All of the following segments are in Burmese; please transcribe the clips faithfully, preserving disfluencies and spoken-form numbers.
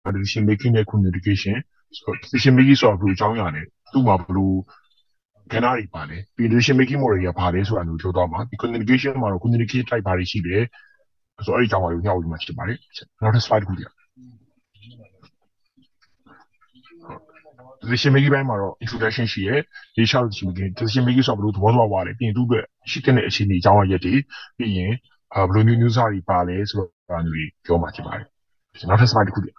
decision making နဲ့ communication ဆိုတော့ decision making ဆိုတာဘယ်လိုအကြောင်းအရာလဲသူ့မှာဘယ်လိုကဏ္ဍတွေပါလဲပြီး decision making model တွေကဘာလဲဆိုတာမျိုးပြောသွားမှာဒီ communication မှာတော့ communication type ဘာတွေရှိလဲဆိုတော့အဲ့ဒီအကြောင်းအရာကိုညှောက်ပြီးမှဖြစ်ပါတယ်နောက်တစ် slide တစ်ခုပြ decision making ဘက်မှာတော့ introduction ရှိရဲဒီရှောက် decision making decision making ဆိုတာဘယ်လိုသဘောသွားပါလဲပြီးရင်သူ့အတွက်ရှိတဲ့အခြေအနေအကြောင်းအရာတွေပြီးရင်ဘယ်လိုမျိုး news တွေပါလဲဆိုတော့ဒါမျိုးတွေပြောမှာဖြစ်ပါတယ်နောက်တစ် slide တစ်ခုပြ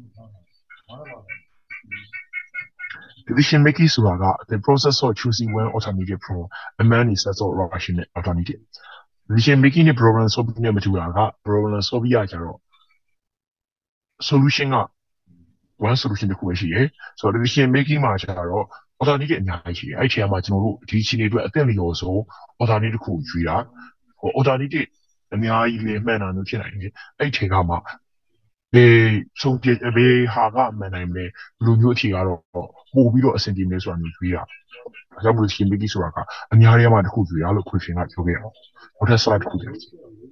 decision making ဆိုတာက the process of choosing one alternative from a many sets of rational alternative decision making နဲ့ problem solving နဲ့မတူတာက problem solving ရကြတော့ solution က one solution တစ်ခုပဲရှိရဲဆိုတော့ decision making မှာကျတော့ alternative အများကြီးရှိတယ်အဲ့ဒီအချိန်မှာကျွန်တော်တို့ဒီအခြေအနေအတွက်အသင့်လျော်ဆုံး alternative တစ်ခုကိုရွေးတာဟို alternative အများကြီးလည်းမှန်တာမျိုးဖြစ်နိုင်တယ်အဲ့ဒီအချိန်ကမှဘေးဆုံးပြဘေးဟာကမှန်နိုင်တယ်လူမျိုးအခြေကတော့ပို့ပြီးတော့အဆင်ပြေမယ်ဆိုတာမျိုးရွေးတာဒါကြောင့်မို့ decision making ဆိုတာကအများကြီးမှတစ်ခုရွေးရလို့ question ကပြောခဲ့အောင်ဟိုတစ် slide တစ်ခုတည်း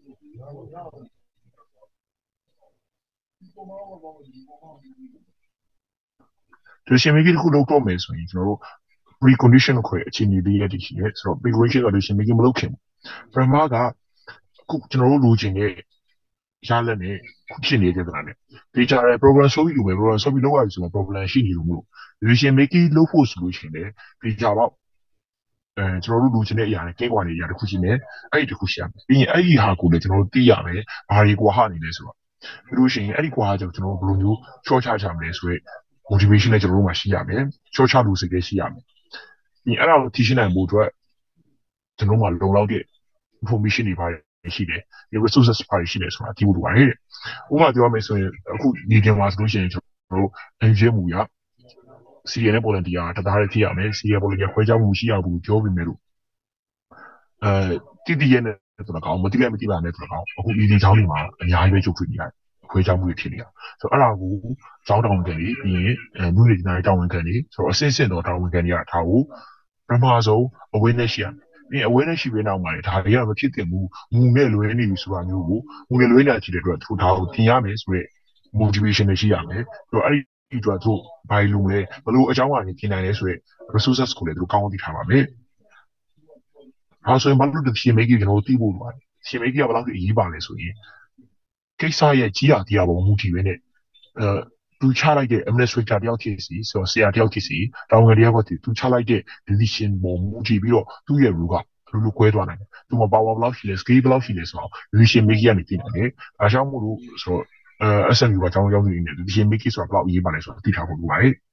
decision making တစ်ခုလုပ်တော့မယ်ဆိုရင်ကျွန်တော်တို့ precondition ကိုခေါ်အခြေအနေလေးရတည်ရှိရဲဆိုတော့ precondition က decision making မလုပ်ခင်ပထမကအခုကျွန်တော်တို့လိုချင်တဲ့ရလနဲ့ဖြစ်နေတဲ့ကနေ့ဒီကြတဲ့ program ဆိုပြီးလို့ပဲ program ဆိုပြီးလောက်ရပြီဆိုတော့ problem ရှိနေလို့မလို့ decision making လုပ်ဖို့ဆိုလို့ရှိရင်လည်းဒီကြတော့အဲကျွန်တော်တို့လိုချင်တဲ့အရာနဲ့ကဲကွာနေရတဲ့ခုရှိနေအဲ့ဒီတစ်ခုရှိရမယ်ပြီးရင်အဲ့ဒီဟာကိုလည်းကျွန်တော်တို့သိရမယ်ဘာတွေကွာဟနေလဲဆိုတော့ပြီးလို့ရှိရင်အဲ့ဒီကွာကြောင့်ကျွန်တော်တို့ဘယ်လိုမျိုးချော့ချချမလဲဆိုတော့ motivation နဲ့ကျွန်တော်တို့မှာရှိရမယ်ချော့ချလို့စိတ်ရှိရမယ်ပြီးအဲ့ဒါကိုသိရှိနိုင်ဖို့အတွက်ကျွန်တော်တို့မှာလုံလောက်တဲ့ information တွေပါတယ်ရှိတယ်ဒီ resources ပါရှိတယ်ဆိုတာသိဖို့လိုပါတယ်ဥပမာပြောရမယ်ဆိုရင်အခုဒီတင်မှာဆိုလို့ရှိရင်ကျွန်တော်တို့ engine မူရ C N နဲ့ volunteer တသားတည်းဖြစ်ရမယ် C N volunteer ခွဲခြားမှုရှိရဘူးပြောပြီးမယ်လို့အဲတည်တည်ရဲ့နဲ့ဆိုတော့ကောင်းမတိလည်းမတိပါနဲ့ဆိုတော့ကောင်းအခုဒီဒီချောင်းတွေမှာအများကြီးပဲကြုံတွေ့နေရတယ်ခွဲခြားမှုတွေဖြစ်နေတာဆိုတော့အဲ့ဒါကိုကျောင်းတောင်ကန်ပြီးပြီးရင်အဲလူတွေဒီတိုင်းတောင်းဝန်ခံနေဆိုတော့အစစ်စစ်တော့တောင်းဝန်ခံနေရတာကိုပထမဆုံး awareness ရှိရမယ်ပြီး awareness ရှိပြီးနောက်မှာဒါတွေကမဖြစ်တင်ဘူးငူနဲ့လွဲနေပြီဆိုတာမျိုးကိုငူနဲ့လွဲနေတာကြည့်တဲ့အတွက်သူဒါကိုသင်ရမယ်ဆိုတော့ motivation နဲ့ရှိရမယ်ဆိုတော့အဲ့ဒီအတွက်သူဘာလို့လဲဘလို့အကြောင်းအရာတွေသင်နိုင်လဲဆိုတော့ resources ကိုလည်းသူကောင်းအောင်သိထားပါမယ်။အဲဆိုရင်ဘာလို့ decision making ကျွန်တော်သိဖို့လိုလဲ decision making ကဘယ်လောက်အရေးပါလဲဆိုရင်ကိစ္စရဲ့ကြီးရာတရားပေါ်မူတည်ပဲနဲ့အဲသူချလိုက်တဲ့ administrator တယောက်ဖြစ်စီဆိုတော့ဆရာတယောက်ဖြစ်စီတောင်းငယ်တယောက်ကသူချလိုက်တဲ့ decision ပေါ်မူတည်ပြီးတော့သူ့ရဲ့ rule ကဘယ်လိုကွဲသွားနိုင်လဲသူမှာ power ဘယ်လောက်ရှိလဲ skill ဘယ်လောက်ရှိလဲဆိုတော့ decision making ကနေသိနိုင်တယ်။ဒါကြောင့်မို့လို့ဆိုတော့အဲ S M U ကအကြောင်းကြောင်းနေနေ decision making ဆိုတာဘယ်လောက်အရေးပါလဲဆိုတာသိထားဖို့လိုပါတယ်။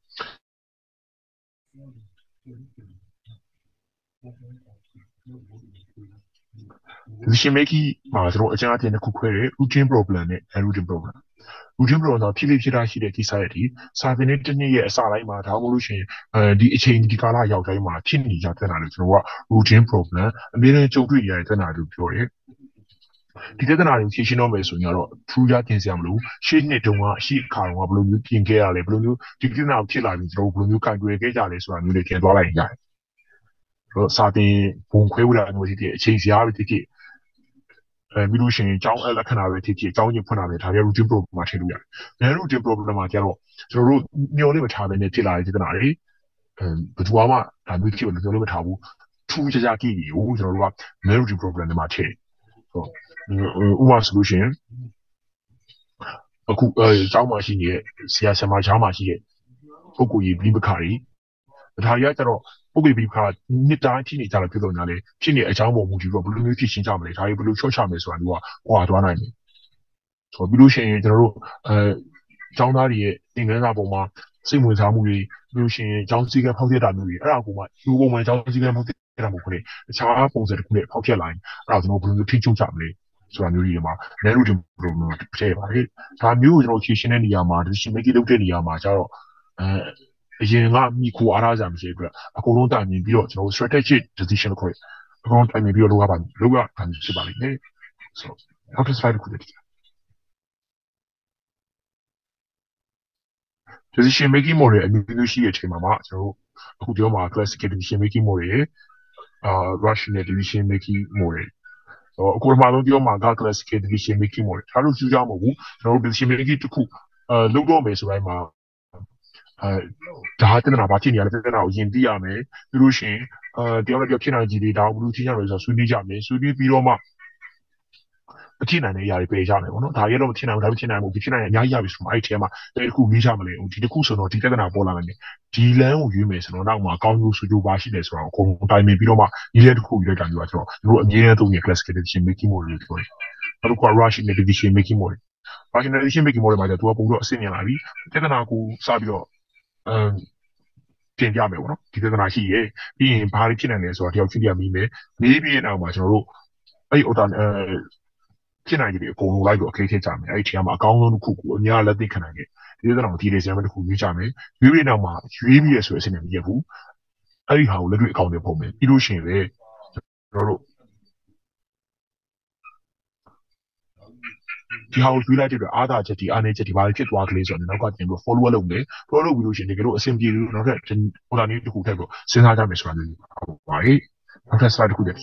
decision making မှာကျွန်တော်အကြမ်းအထည်တစ်ခုခွဲတယ် routine problem နဲ့ non-routine problem routine problem ဆိုဖြစ်ဖြစ်ဖြစ်တာရှိတဲ့ကိစ္စရဲ့ဒီစာသင်တဲ့တစ်နေ့ရဲ့အစတိုင်းမှာဒါမှမဟုတ်လို့ရှိရင်အဲဒီအချိန်ဒီကာလရောက်တိုင်းမှာဖြစ်နေကြတဲ့နာလို့ကျွန်တော်က routine problem အမြဲတမ်းကြုံတွေ့ရတဲ့နာလို့ပြောတယ်ဒီတဲ့နာတွေဖြေရှင်းတော့မယ်ဆိုရင်တော့ true ရတင်စရာမလိုရှေ့နှစ်တုန်းကအရှိအခါတုန်းကဘယ်လိုမျိုးပြင်ခဲ့ရလဲဘယ်လိုမျိုးဒီကိစ္စကိုဖြစ်လာပြီးကျွန်တော်ဘယ်လိုမျိုးကင်တွယ်ခဲ့ကြလဲဆိုတာမျိုးတွေပြန်သွားလိုက်ရတယ်ဆိုတော့စာသင်ပုံခွဲဝလာမျိုးဖြစ်ဖြစ်အချိန်စရာပဲဖြစ်ဖြစ်အဲပြီးလို့ရှိရင်ကျောင်းလက္ခဏာပဲဖြစ်ဖြစ်ကျောင်းကြီးဖွင့်လာတယ်ဒါတွေ routine problem မှာထည့်လို့ရတယ်။ဒါ routine problem မှာကျတော့ကျွန်တော်တို့မျှော်လင့်မထားဘဲနဲ့ဖြစ်လာတဲ့ပြဿနာတွေအဲဘယ်သူမှဒါမျိုးဖြစ်လို့မျှော်လင့်မထားဘူး။ထူးခြားခြားကြည့်ကိုကျွန်တော်တို့က routine problem တွေမှာထည့်။ဆိုဥပမာဆိုလို့ရှိရင်အခုအဲကျောင်းမှာရှိနေတဲ့ဆရာဆရာမကျောင်းမှာရှိတဲ့ပုဂ္ဂိုလ်ကြီးပြီးပခါကြီးဒါတွေကကျတော့ပုဂ္ဂိုလ်ပြီးခါနှစ်တိုင်းဖြစ်နေကြတယ်ပြောတော့ညာလေဖြစ်နေအကြောင်းပေါ်မူတည်ပြီးတော့ဘယ်လိုမျိုးဖြစ်ရှင်းကြမလဲဒါတွေဘယ်လိုချော့ချမယ်ဆိုတာမျိုးကဟွာသွားနိုင်တယ်ဆိုပြီးလို့ရှိရင်ကျွန်တော်တို့အဲကျောင်းသားတွေရဲ့သင်ခန်းစာပုံမှာစိတ်ဝင်စားမှုတွေပြီးလို့ရှိရင်ကျောင်းစည်းကဖောက်ပြတာမျိုးတွေအဲ့ဒါကိုမှလူပုံမှန်ကျောင်းစည်းကဖောက်ပြတာမျိုးတွေတခြားပုံစံတစ်ခုနဲ့ဖောက်ပြလိုက်အဲ့ဒါကျွန်တော်ဘယ်လိုမျိုးထိချုပ်ကြမလဲဆိုတာမျိုးတွေမှာ narrative problem မှာထည့်ပါတယ်ဒါမျိုးကိုကျွန်တော်ဖြေရှင်းတဲ့နေရာမှာ decision making လုပ်တဲ့နေရာမှာကျတော့အဲအရင်ကမိခိုအားထားကြမရှိအတွက်အကုန်လုံးတိုင်မြင်ပြီးတော့ကျွန်တော် strategic decision ကိုအကုန်လုံးတိုင်မြင်ပြီးတော့လုပ်ရပါလုပ်ရတာဖြစ်ပါလိမ့်မယ်ဆိုတော့နောက်တစ် slide တစ်ခုတည်း decision making model အမျိုးမျိုးရှိတဲ့အချိန်မှာမှကျွန်တော်တို့အခုပြောမှာ classical decision making model ရဲ့အာ rational decision making model ဆိုတော့အခုမှတော့ပြောမှာက classical decision making model ဒါလို့ကျူးကြမဟုတ်ဘူးကျွန်တော်တို့ decision making တစ်ခု呃လုပ်တော့မယ်ဆိုတိုင်းမှာအဲဒါဟာတင်တာဘာဖြစ်နေရလဲတင်တာကိုယင်သိရမယ်ပြီးလို့ရှိရင်အဲတယောက်နဲ့တယောက်ဖြစ်နိုင်ကြည်တွေဒါကိုဘယ်လိုချင်းကြလဲဆိုတော့ဆွေးနွေးကြမယ်ဆွေးနွေးပြီးတော့မှမဖြစ်နိုင်တဲ့အရာတွေပယ်ကြမယ်ပေါ့နော်ဒါရတော့မဖြစ်နိုင်ဘူးဒါမဖြစ်နိုင်ဘူးဒီဖြစ်နိုင်ရင်အများကြီးရပြီဆိုတော့အဲ့ဒီထဲမှာအဲ့ဒီတစ်ခုရွေးကြမလဲဒီတစ်ခုဆိုတော့ဒီပြဿနာပေါ်လာမယ်ဒီလမ်းကိုရွေးမယ်ဆိုတော့နောက်မှာအကောင်းဆုံးဆိုကြပါရှိတယ်ဆိုတော့အကုန်တိုင်ပင်ပြီးတော့မှဒီလက်တစ်ခုရွေးလိုက်တာမျိုးကကျွန်တော်တို့အမြဲတမ်းသုံးနေ classical decision making model လို့ပြောတယ်နောက်တစ်ခုက rational decision making model rational decision making model မှာကျတော့သူကပုံတော့အဆင့်မြင်လာပြီပြဿနာကိုစပြီးတော့အမ်တင်ပြမယ်ပေါ့နော်ဒီပြဿနာရှိရဲပြီးရင်ဘာတွေဖြစ်နိုင်လဲဆိုတော့တယောက်ချင်းတယောက်မိမယ်မေးပြီးနောက်မှာကျွန်တော်တို့အဲ့ဒီ auto အဲဖြစ်နိုင်တယ်အကုန်လုံးလိုက်တော့အခက်အခဲကြမယ်အဲ့ဒီထဲမှာအကောင်းဆုံးတစ်ခုကိုအများလက်သိခံနိုင်တယ်ဒီလိုတော့ဒီလေးစမ်းတစ်ခုရွေးကြမယ်ရွေးပြီးနောက်မှာရွေးပြီးရဆိုတဲ့အဆင့်နဲ့မရဘူးအဲ့ဒီဟာကိုလက်တွေ့အကောင့်တွေပုံမယ်ပြီးလို့ရှိရင်လေကျွန်တော်တို့ဒီဟာကိုရွေးလိုက်တဲ့အတွက်အားသာချက်ဒီအားနည်းချက်ဒီဘာတွေဖြစ်သွားကလေးဆိုတော့နောက်ကတင်ပြီး follow လုပ်မယ် follow လုပ်ပြီးလို့ရှိရင်တကယ်လို့အဆင်ပြေလို့နောက်ထပ်ဟိုလာနေတစ်ခုထပ်ပြီးစဉ်းစားကြမယ်ဆိုတာမျိုးဟုတ်ပါရဲ့နောက်ထပ် slide တစ်ခုတည်း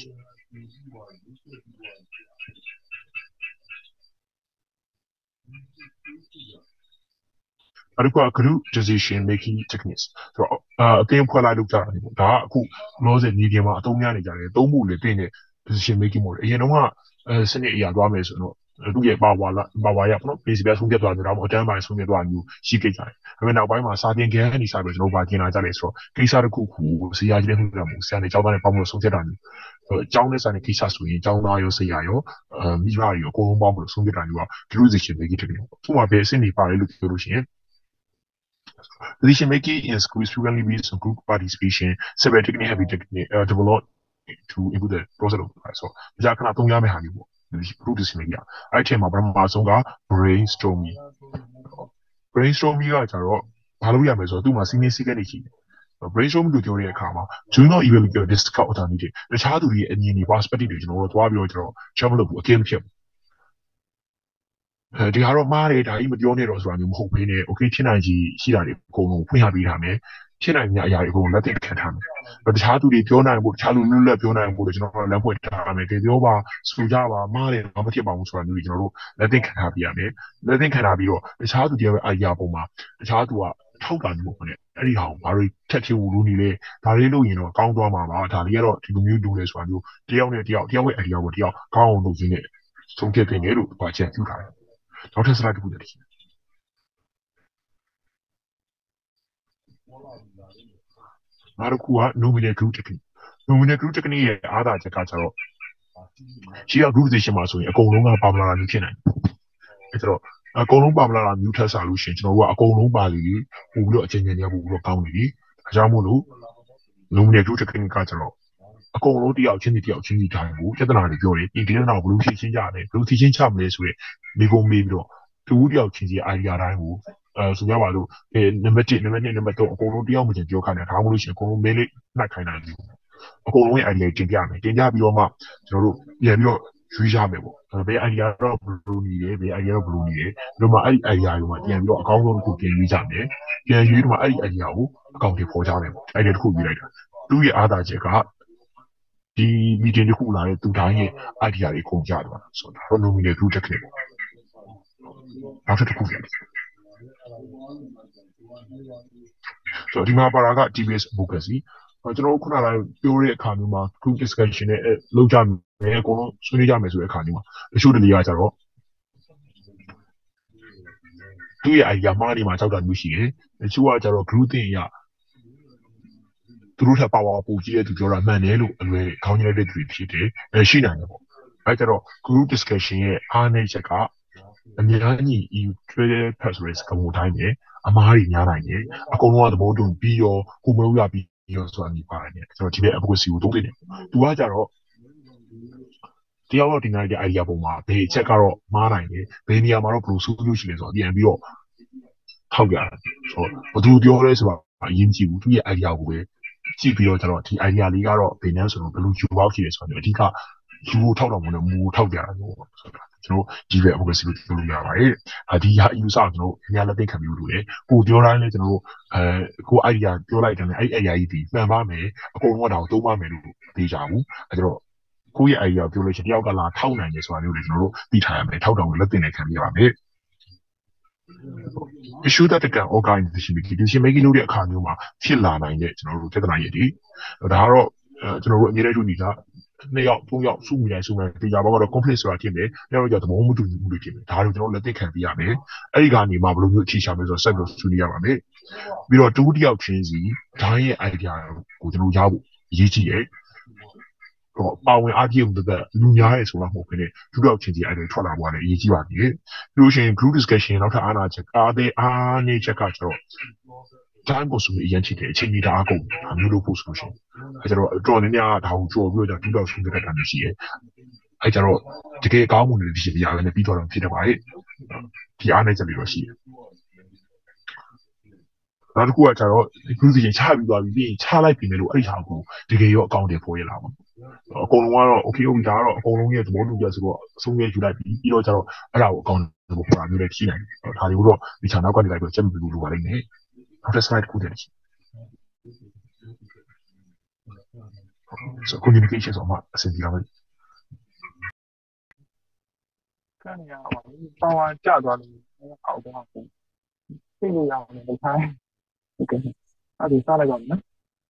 အဲ့ဒါက group decision making techniques ဆိုတော့အတင်းဖွဲ့လိုက်လို့ကြတာဒီပေါ့ဒါကအခုလောဆယ် medium မှာအသုံးများနေကြတယ်သုံးဖို့လေတင်းတဲ့ decision making model အရင်တော့ကအဲစနစ်အရာသွားမယ်ဆိုတော့သူ့ရဲ့ပါဝါလာပါဝါရပေါ့နော် basic ပဲဆုံးဖြတ်သွားတယ်ဒါမှမဟုတ်အတန်းပိုင်းဆုံးဖြတ်သွားမျိုးရှိခဲ့ကြတယ်ဒါပေမဲ့နောက်ပိုင်းမှာစာသင်ခန်းအနေစာပဲကျွန်တော်ဗာကျင်လာကြတယ်ဆိုတော့ကိစ္စတစ်ခုခုဆရာကြီးတဲ့ခုကမှဆရာနဲ့ကျောင်းသားနဲ့ပေါင်းလို့ဆုံးဖြတ်တာမျိုးအကြောင်းနဲ့ဆိုင်တဲ့ကိစ္စဆိုရင်ကျောင်းသားရောဆရာရောအဲမိဘတွေရောအကုန်လုံးပေါင်းလို့ဆုံးဖြတ်တာမျိုးက group decision making technique ပေါ့သူ့မှာပဲအဆင့်တွေပါတယ်လို့ပြောလို့ရှိရင်Decision making in school is frequently based on group participation. Several techniques have been uh, developed to improve the process of life. So, ဒါကခဏသုံးရမယ့်ဟာမျိုးပေါ့ group decision making အဲ့ဒီမှာပထမဆုံးက brainstorming brainstorming ကကြတော့ဘာလို့ရမလဲဆိုတော့သူ့မှာ senior secret တွေရှိတယ် brainstorming လို့ပြောတဲ့အခါမှာ do not even get discuss alternative တခြားသူတွေရဲ့အမြင်တွေ perspective တွေကျွန်တော်တို့သွားပြီးတော့ကျွန်တော် share မလုပ်ဘူးအကင်းမဖြစ်ဘူးအဲဒီဟာတော့မှားတယ်ဒါကြီးမပြောနဲ့တော့ဆိုတာမျိုးမဟုတ်ဘဲနဲ့ okay ဖြစ်နိုင်ကြီးရှိတာတွေအကုန်လုံးဖွင့်ရပေးထားမယ်ဖြစ်နိုင်တဲ့အရာတွေအကုန်လက်သိခံထားမယ်တခြားသူတွေပြောနိုင်ဖို့တခြားလူလူလက်ပြောနိုင်ဖို့ကျွန်တော်တို့လက်ဖွင့်ထားမယ်ကြပြောပါဆိုကြပါမှားတယ်မဖြစ်ပါဘူးဆိုတာမျိုးကျွန်တော်တို့လက်သိခံထားပြရမယ်လက်သိခံထားပြီးတော့တခြားသူတွေရဲ့ idea ပုံမှာတခြားသူကထောက်တာမျိုးပေါ့နဲ့အဲ့ဒီဟာကိုဘာတွေထက်ချဝူလို့နေလဲဒါလေးလို့ရင်တော့ကောင်းသွားမှာပါဒါလေးကတော့ဒီလိုမျိုးလုပ်လဲဆိုတာမျိုးတယောက်နဲ့တယောက်တယောက်ရဲ့ idea ကိုတယောက်ကောင်းအောင်လုပ်ရင်းနဲ့ဆုံးဖြတ်တင်တယ်လို့ပြောချက်ပြုထားတယ်နောက်ထပ် slide တစ်ခုတည်းနောက်တစ်ခုက nominal group technique nominal group technique ရဲ့အားသာချက်ကကျတော့ရှိရ group decision မှာဆိုရင်အကုန်လုံးကပါမလာတာမျိုးဖြစ်နိုင်တယ်အဲ့တော့အကုန်လုံးပါမလာတာမျိုးထပ်စားလို့ရှိရင်ကျွန်တော်တို့ကအကုန်လုံးပါလိပို့ပြီးတော့အချိန်ချင်းတွေကပို့ပြီးတော့ကောင်းနေပြီအကြောင်းမို့လို့ nominal group technique ကကျတော့အကုန်လုံးတယောက်ချင်းတယောက်ချင်းစီတိုင်းကိုပြဿနာတွေပြောတယ်ဒီပြဿနာကိုဘယ်လိုဖြေရှင်းကြလဲဘယ်လိုဖြေရှင်းချမလဲဆိုရင်မိကုံမေးပြီးတော့တူတယောက်ချင်းစီ idea တိုင်းကိုအဲဆိုကြပါလို့အဲနံပါတ်oneနံပါတ်twoနံပါတ်threeအကုန်လုံးတယောက်မှချင်းပြောခိုင်းတယ်ဒါမှမဟုတ်လို့ရှိရင်အကုန်လုံးမေးလေးနှိုက်ခိုင်းတာမျိုးအကုန်လုံးရဲ့ idea တင်ပြမယ်တင်ပြပြီးတော့မှကျွန်တော်တို့ပြန်ပြီးတော့ရွေးရမယ်ပေါ့ဘယ် idea တော့ဘယ်လိုနေလဲဘယ် idea တော့ဘယ်လိုနေလဲပြီးတော့မှအဲ့ဒီ idea ကိုမှပြန်ပြီးတော့အကောင်းဆုံးတစ်ခုပြင်ရွေးကြမယ်ပြန်ရွေးတော့မှအဲ့ဒီ idea ကိုအကောင့်တွေပေါ်ကြမယ်ပေါ့ idea တစ်ခုရွေးလိုက်တာသူ့ရဲ့အားသာချက်ကဒီ meeting တစ်ခုလာတဲ့သူတိုင်းရဲ့ idea တွေကုန်ကြသွားတာဆိုတော့ nominal group technique ပေါ့နောက်တစ်ခုပြန်ဆိုတော့ဒီမှာပါတာက debate advocacy ကျွန်တော်တို့ခုနကပြောတဲ့အခါမျိုးမှာ group discussion နဲ့လုပ်ကြမယ်အကုန်လုံးဆွေးနွေးကြမယ်ဆိုတဲ့အခါမျိုးမှာတချို့တလေကကြတော့သူ့ရဲ့ idea မှားနေမှာကြောက်တာမျိုးရှိတယ်တချို့ကကြတော့ group တင်ရသူတို့ထပ်ပါဝါပိုကြီးတဲ့သူပြောတာမှန်တယ်လို့အလွယ်ခေါင်းကြီးလိုက်တဲ့သူတွေဖြစ်တယ်အဲရှိနိုင်တယ်ပေါ့အဲကြတော့ group discussion ရဲ့အားနည်းချက်ကအများကြီးဒီ trader passes ကမို့တိုင်းတယ်အမားတွေများနိုင်တယ်အကုန်လုံးကသဘောတူပြီးရောကိုမလို့ရပြီးရောဆိုတာမျိုးပါတယ်ကျွန်တော်ဒီဘက် advocacy ကိုသုံးနေတယ်သူကကြတော့တယောက်တော့ဒီနိုင်တဲ့ idea ပုံမှာဘယ်ချက်ကတော့မားနိုင်တယ်ဘယ်နေရာမှာတော့ဘယ်လိုဆိုလို့ရှိလဲဆိုတော့ပြန်ပြီးတော့ထောက်ပြတယ်ဆိုတော့ဘယ်သူပြောလဲဆိုတော့အရင်ကြည့်ဘူးသူရဲ့ idea ကိုပဲကြည့်ပြီးတော့ကျတော့ဒီ idea လေးကတော့ဘယ်နှမ်းဆိုတော့ဘယ်လိုယူပေါက်ရှိလဲဆိုတော့အဓိကယူဖို့ထောက်တော့မလို့မူထောက်ပြတာမျိုးပေါ့ဆိုတော့ကျွန်တော်ဒီဘက် advocacy ကိုပြောလို့ရပါတယ်အဒီဟာ user ကျွန်တော်အများလက်သိခံပြီးလို့လေကိုပြောတိုင်းလေကျွန်တော်အဲကို idea ပြောလိုက်တယ်အဲ့ idea ကြီးဒီမှန်ပါမယ်အကုန်လုံးကတော့သုံးပါမယ်လို့သိကြဘူးအဲကျတော့ကိုယ့်ရဲ့ idea ပြောလို့ရှိရင်တယောက်ကလာထောက်နိုင်တယ်ဆိုတာမျိုးတွေကျွန်တော်တို့သိထားရမယ်ထောက်တောင်လက်သိနေခံပြရပါမယ် issue that တက organization တွေ decision making လုပ်တဲ့အခါမျိုးမှာဖြစ်လာနိုင်တဲ့ကျွန်တော်တို့ပြဿနာရည်တွေဒါကတော့ကျွန်တော်တို့အမြဲတမ်းတွေ့နေတာနှစ်ယောက်သုံးယောက်စုမိတိုင်းစုမိတိုင်းတရားဘောကတော့ conflict ဆိုတာဖြစ်တယ်။နောက်တော့သဘောမတူညီမှုတွေဖြစ်တယ်။ဒါတွေကိုကျွန်တော်လက်သိခံပြရမယ်။အဲ့ဒီကနေမှဘယ်လိုမျိုးအချိန်ရှာမလဲဆိုတော့ဆက်ပြီးဆွေးနွေးရပါမယ်။ပြီးတော့တူတယောက်ချင်းစီဒါရဲ့ idea ကိုကျွန်တော်ရဖို့အရေးကြီးတယ်။တော့ပါဝင်အားကြီးမှုတဲ့လူများရဲ့ဆိုတာမဟုတ်ဘဲနဲ့တူတယောက်ချင်းစီအဲ့ဒါထွက်လာသွားတယ်အရေးကြီးပါသေးတယ်။ပြီးလို့ရှိရင် group discussion နောက်ထပ်အားနာချက်အားသေးအားနေချက်ကကျတော့တိုင်းကိုဆိုရင်အရင်ချိတယ်အချိန်ကြီးတအားကုန်အမျိုးလို့ပို့ဆိုလို့ရှိရင်အဲကျတော့တော်နေများဒါကိုကြော်ပြီးတော့တူတော့ဆုံးတဲ့တာမျိုးရှိရဲ့အဲကျတော့တကယ်ကောင်းမှုတွေဒီရှိရရလည်းပြီးတော့ဖြစ်တယ်ပါလေဒီအားနေချက်တွေတော့ရှိတယ်နောက်တစ်ခုကကျတော့ group ကြီးချပြီးသွားပြီးပြီးရင်ချလိုက်ပြီလေလို့အဲ့ဒီဟာကိုတကယ်ရောအကောင့်တွေပေါ်ရလာပါအကုန်လုံးကတော့ okay ဟုတ်ပြီဒါကတော့အကုန်လုံးရဲ့သဘောတူကြဆိုတော့အဆုံးဖြတ်ယူလိုက်ပြီးပြီးတော့ကျတော့အဲ့ဒါကိုအကောင့်ကိုပေါ်လာမျိုးလည်းရှိနိုင်တယ်ဒါတွေကိုတော့ဒီ channel ကနေလိုက်ပြီးချက်မပြီးလို့ပါလိမ့်မယ်နောက်တစ် slide ကိုတည်း so communication ဆိုမှအဆင်ပြေပါမယ်看你啊，帮我嫁妆的好多好多，这个要我们开，OK，那就上来讲呢，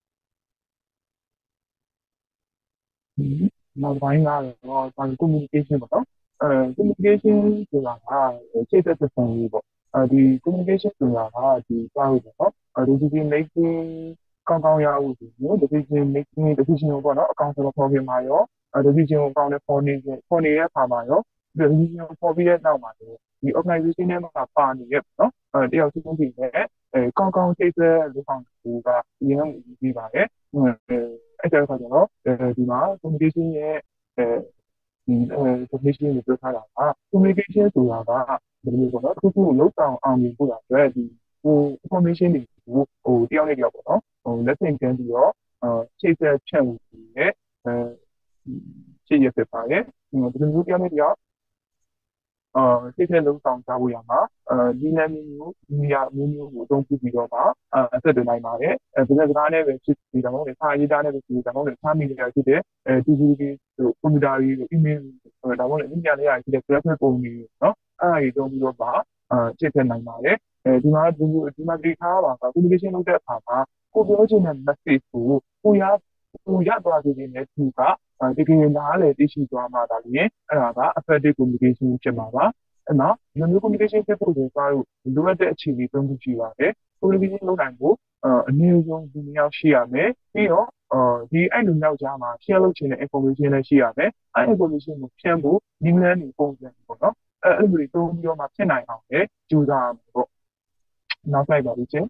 嗯，那欢迎大家哦，关于 communication 吧，呃，communication 主要啊，这个是生意不，呃，的 communication 主要啊，的关于什么，呃，就是的 making 刚刚要务实，有的是 making 的事情有关了，刚才我旁边嘛有，呃，的事情有关的 for 你 for 你也怕嘛有。ဒီလိုမျိုးပေါ်ပြီးတဲ့နောက်မှာဒီ organization ထဲမှာပါနေရပေါ့နော်အဲတယောက်ချင်းချင်းတွေနဲ့အဲကောင်းကောင်းစိတ်ဆက်လုပ်ဆောင်သူကအရင်ကပြီးပါတယ်အဲအဲ့ဒါဆိုတော့အဲဒီမှာ communication ရဲ့အဲဒီအဲ communication ကိုပြောထားတာက communication ဆိုတာကဒီလိုပေါ့နော်တစ်ခုခုလုပ်ဆောင်အောင်မြင်ဖို့အတွက်ဒီဟို information တွေကိုဟိုတယောက်နဲ့တယောက်ပေါ့နော်ဟိုလက်ဆင့်ကမ်းပြီးတော့အဲစိတ်ဆက်ဖြန့်မှုနဲ့အဲရှင်းရဖြစ်ပါတယ်ဒီလိုမျိုးတယောက်နဲ့တယောက်အာစိတ်ထဲလုံးဆောင်ကြဖို့ရမှာအဲဒီနည်းမျိုးဒီရမျိုးမျိုးကိုအသုံးပြုပြီးတော့မှအဆက်သွယ်နိုင်ပါတယ်အဲဒီစကားနဲ့ပဲဖြစ်ပြီးတော့လည်းစာရေးသားနဲ့ပဲဖြစ်ပြီးတော့လည်းစာမီဒီယာဖြစ်တဲ့အဲဒီဒီဒီတို့ကွန်ပျူတာတွေတို့ email တွေဒါမှမဟုတ်လည်းအင်တာနက်ရရှိတဲ့ graphic ပုံတွေနော်အဲ့ဒါတွေသုံးပြီးတော့မှအာစိတ်ထဲနိုင်ပါတယ်အဲဒီမှာဒီဒီမှာဒီထားပါက communication လုပ်တဲ့အခါမှာကိုပြောချင်တဲ့ message ကိုကိုရကိုရသွားစေခြင်းနဲ့သူကဒီကနေ့နားလေသိရှိသွားမှဒါလည်းအဲ့ဒါက effective communication ဖြစ်မှာပါအဲ့တော့ဒီလိုမျိုး communication ဖြစ်ဖို့ဆိုတော့လိုအပ်တဲ့အခြေအနေသုံးခုရှိပါတယ် communication လုပ်နိုင်ဖို့အနည်းဆုံးဒီမြောက်ရှိရမယ်ပြီးတော့ဒီအဲ့လိုမျိုးကြားမှာ share လုပ်ချင်တဲ့ information လည်းရှိရမယ်အဲ့ information ကိုဖြန့်ဖို့နည်းလမ်းတွေပုံစံပေါ့နော်အဲ့အဲ့လိုတွေသုံးပြီးတော့မှဖြစ်နိုင်အောင်လည်းကြိုးစားရမယ်ပေါ့နောက်လိုက်ပါဦးချင်း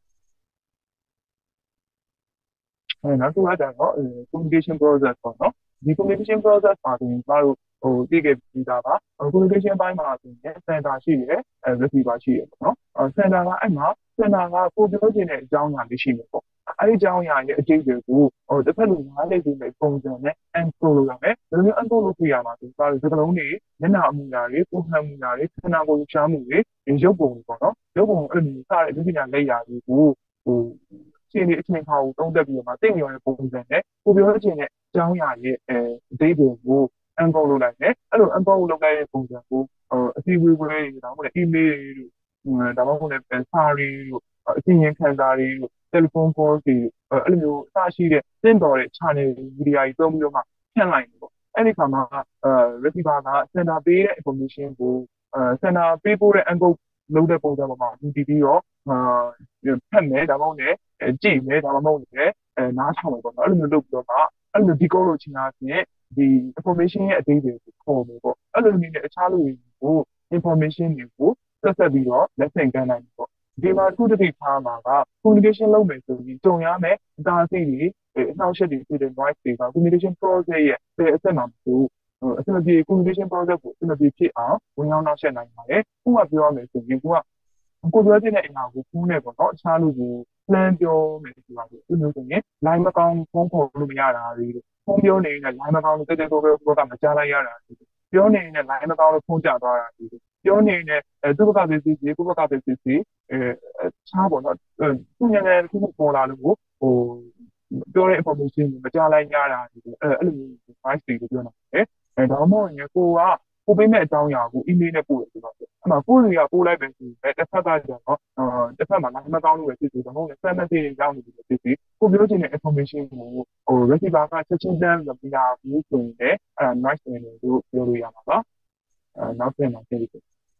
အဲနောက်တစ်ခါကျတော့ communication process ပေါ့နော်ဒီ communication process ပါဆိုရင်ကျွန်တော်တို့ဟိုသိခဲ့ပြီးသားပါ communication ဘိုင်းမှာဆိုရင် center ရှိရယ် receiver ရှိရယ်ပေါ့နော် center ကအဲ့မှာ center ကကိုပြောချင်တဲ့အကြောင်းအရာလေးရှိမယ်ပေါ့အဲ့ဒီအကြောင်းအရာရဲ့အကျိတ်တွေကိုဟိုတစ်ဖက်လူနားလည်ပြီးတဲ့ပုံစံနဲ့ encode လုပ်ရမယ်ဒီလိုမျိုး encode လုပ်ပြရမှာဆိုတော့ဒီစကားလုံးတွေမျက်နှာအမူအရာတွေပုံစံအမူအရာတွေခန္ဓာကိုယ်ရှားမှုတွေရုပ်ပုံတွေပေါ့နော်ရုပ်ပုံအဲ့လိုမျိုးစတဲ့ဒီပညာလက်ရာတွေကိုဟိုရှင်းနေအချင်းခါကိုတုံးတက်ပြီးတော့မှသိနေရတဲ့ပုံစံနဲ့ကိုပြောချင်တဲ့အကြောင်းအရာရဲ့အဲအသေးပုံကို encode လုပ်လိုက်တယ်အဲ့လို encode လုပ်လိုက်တဲ့ပုံစံကိုအစီအဝေးဝဲတွေဒါမှမဟုတ် email တွေဒါမှမဟုတ်လည်းစာတွေအစီရင်ခံစာတွေတယ်လီဖုန်းကောတွေအဲ့လိုမျိုးအစရှိတဲ့သင်တော်တဲ့ channel ဗီဒီယိုတွေသုံးပြီးတော့မှဖြန့်လိုက်တယ်ပေါ့အဲ့ဒီခါမှာအဲ receiver က sender ပေးတဲ့ information ကိုအဲ sender ပေးပို့တဲ့ encode လုပ်တဲ့ပုံစံပေါ်မှာဒီတီပြီးတော့အာဖတ်မယ်ဒါမှမဟုတ်လည်းကြည့်မယ်ဒါမှမဟုတ်လည်းအဲနားထောင်မယ်ပေါ့နော်အဲ့လိုမျိုးလုပ်ပြီးတော့မှအဲ့လိုဒီကောလို့ချင်တာဖြင့်ဒီ information ရဲ့အသေးစိတ်ကိုခေါ်မယ်ပေါ့အဲ့လိုမျိုးနဲ့အခြားလူတွေကို information တွေကိုဆက်ဆက်ပြီးတော့လက်ဆင့်ကမ်းနိုင်ပေါ့ဒီမှာခုတတိထားမှာက communication လုပ်မယ်ဆိုပြီးကြုံရမယ်အသားစိတ်တွေအနှောက်အယှက်တွေဖြစ်တဲ့ noise တွေက communication process ရဲ့အဆက်မှာမဟုတ်အစမပြေ communication process ကိုအစမပြေဖြစ်အောင်ဝင်ရောက်နှောက်ယှက်နိုင်ပါတယ်ခုမှပြောရမယ်ဆိုရင်ကိုကကိုပြောချင်တဲ့အရာကိုဖုန်းနဲ့ပေါ့နော်အခြားလူကို plan ပြောမယ်ဆိုတာကိုဒီလိုဆိုရင် line မကောင်းဖုန်းခေါ်လို့မရတာတွေဖုန်းပြောနေရင် line မကောင်းလို့တက်တက်တော့တော့ကမကြားလိုက်ရတာပြောနေရင် line မကောင်းလို့ဖုန်းကြသွားတာပြောနေရင်အဲသူ့ဘက်ကပဲစစ်စစ်ကိုယ့်ဘက်ကပဲစစ်စစ်အဲချားပေါ့နော်သူညနေခုပေါ်လာလို့ဟိုပြောတဲ့ information ကိုမကြားလိုက်ရတာအဲအဲ့လိုမျိုး voice တွေပြောနေတာအဲဒါမှမဟုတ်ရင်ကိုကကိုပေးမဲ့အကြောင်းအရာကို email နဲ့ပို့တယ်ဆိုတော့အဲ့မှာကိုယ်တွေကပို့လိုက်ပဲဆိုရင်တစ်ဖက်ကကျတော့တစ်ဖက်မှာလိုင်းမကောင်းလို့ပဲဖြစ်စီဒါမှမဟုတ်လည်း spam message တွေရောက်နေပြီပဲဖြစ်စီကိုပြောချင်တဲ့ information ကိုဟို receiver ကချက်ချင်းတန်းမပြရဘူးဆိုရင်လည်းအဲ့ဒါ noise cancelling လို့ပြောလို့ရမှာပါအဲနောက်ပြန်မှာသိပြီ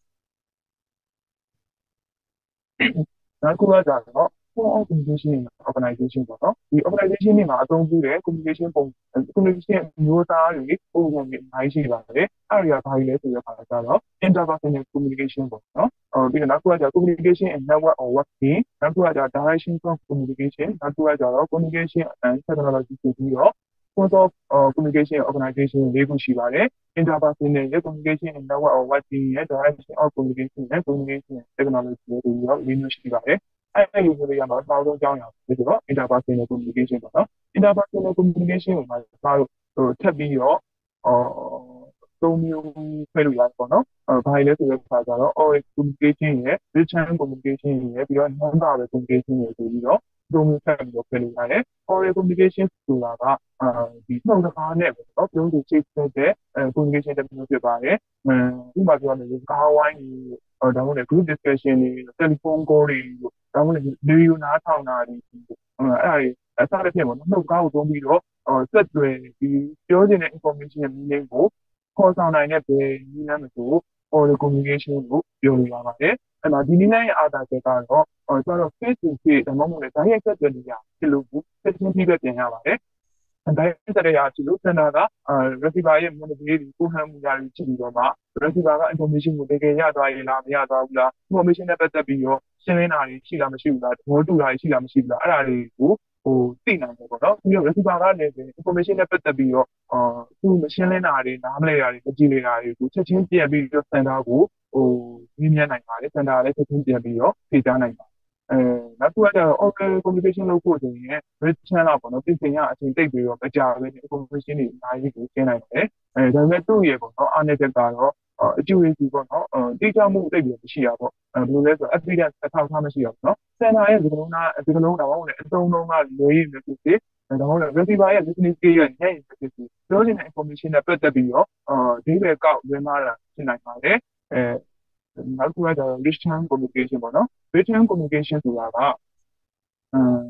နောက်တစ်ခုကကြတော့ form of communication organization ပေါ့နော်ဒီ organization တွေမှာအသုံးပြုတဲ့ communication ပုံ communication မျိုးသားတွေပုံစံတွေအများကြီးရှိပါတယ်အဲ့ဒါတွေကဘာတွေလဲဆိုတော့အခါကျတော့ interpersonal communication ပေါ့နော်အော်ပြီးတော့နောက်တစ်ခုကကြ communication and network or working နောက်တစ်ခုကကြ direction from communication နောက်တစ်ခုကကြတော့ communication and technology ဆိုပြီးတော့ form of communication organization လေးခုရှိပါတယ် interpersonal ရဲ့ communication and network or working ရဲ့ direction of communication နဲ့ communication and technology ဆိုပြီးတော့လေးမျိုးရှိပါတယ်အဲ့ဒီလိုမျိုးရမှာအကောင်းဆုံးအကြောင်းအရာဖြစ်ဆိုတော့ interpersonal communication ပေါ့နော် interpersonal communication ကိုမှကျွန်တော်တို့ဟိုထပ်ပြီးတော့အော်သုံးမျိုးခွဲလို့ရတယ်ပေါ့နော်အဲဘာလဲဆိုတဲ့အခါကျတော့ oral communication ရဲ့ written communication ရဲ့ပြီးတော့ non-verbal communication ရဲ့ဆိုပြီးတော့သုံးမျိုးထပ်ပြီးတော့ခွဲလို့ရတယ် oral communication ဆိုတာကအဲဒီနှုတ်စကားနဲ့ပေါ့နော်ပြောလို့ချိတ်ဆက်တဲ့အဲ communication တစ်မျိုးဖြစ်ပါတယ်အဥပမာပြောရမယ်ဆိုကားဝိုင်းတွေဒါမှမဟုတ် group discussion တွေ telephone call တွေဒါမှမဟုတ် video နားထောင်တာတွေအဲ့ဒါတွေအစားတစ်ဖြစ်ပေါ့နော်နှုတ်ကားကိုသုံးပြီးတော့ဆက်သွယ်ပြီးပြောချင်တဲ့ information ရဲ့ meaning ကိုခေါ်ဆောင်နိုင်တဲ့ဘယ်နည်းလမ်းမဆို oral communication ကိုပြောလို့ရပါတယ်အဲ့မှာဒီနည်းလမ်းရဲ့အားသာချက်ကတော့ကျွန်တော် face to face ဒါမှမဟုတ်လည်း direct ဆက်သွယ်နေရဖြစ်လို့ဆက်ချင်းပြီးပဲပြန်ရပါတယ်ဒါနဲ့ဆက်ရရချလို့စင်တာက receiver ရဲ့ monitoring တွေကိုဟန်မှုရာတွေကြည့်ပြီးတော့မှ receiver က information ကိုတကယ်ရသွားရင်လားမရသွားဘူးလား information နဲ့ပတ်သက်ပြီးတော့ရှင်းလင်းတာတွေရှိလားမရှိဘူးလားသဘောတူတာတွေရှိလားမရှိဘူးလားအဲ့ဒါတွေကိုဟိုသိနိုင်တယ်ပေါ့နော်ပြီးတော့ receiver ကလည်း information နဲ့ပတ်သက်ပြီးတော့အာသူမရှင်းလင်းတာတွေနားမလည်တာတွေမကြည့်လည်တာတွေကိုချက်ချင်းပြန်ပြီးတော့စင်တာကိုဟိုမြင်မြင်နိုင်ပါတယ်စင်တာလည်းချက်ချင်းပြန်ပြီးတော့ဖြေကြားနိုင်ပါတယ်အဲနောက်တစ်ခုကတော့ oral communication လုပ်ဖို့ဆိုရင် written လောက်ပေါ့နော်ပြင်ဆင်ရအချိန်တိတ်ပြီးတော့မကြပဲ information တွေအများကြီးကိုရှင်းနိုင်တယ်အဲဒါပေမဲ့သူ့ရဲ့ပေါ့နော်အားနည်းချက်ကတော့ accuracy ပေါ့နော်တိကျမှုတိတ်ပြီးမရှိရပေါ့အဲဘယ်လိုလဲဆိုတော့ evidence အထောက်အထားမရှိရပေါ့နော်စင်တာရဲ့ဒီကလုံးသားဒီကလုံးတော့ဟုတ်တယ်အသုံးလုံးကလွယ်ရည်မျိုးဖြစ်ဖြစ်ဒါမှမဟုတ် receiver ရဲ့ listening skill ရဲ့ညံ့ရင်ဖြစ်ဖြစ်ပြောချင်တဲ့ information နဲ့ပတ်သက်ပြီးတော့အာဒီပဲကောက်လွယ်မှားတာဖြစ်နိုင်ပါတယ်အဲနောက်တစ်ခုကတော့ written communication ပေါ့နော် written communication ဆိုတာကအမ်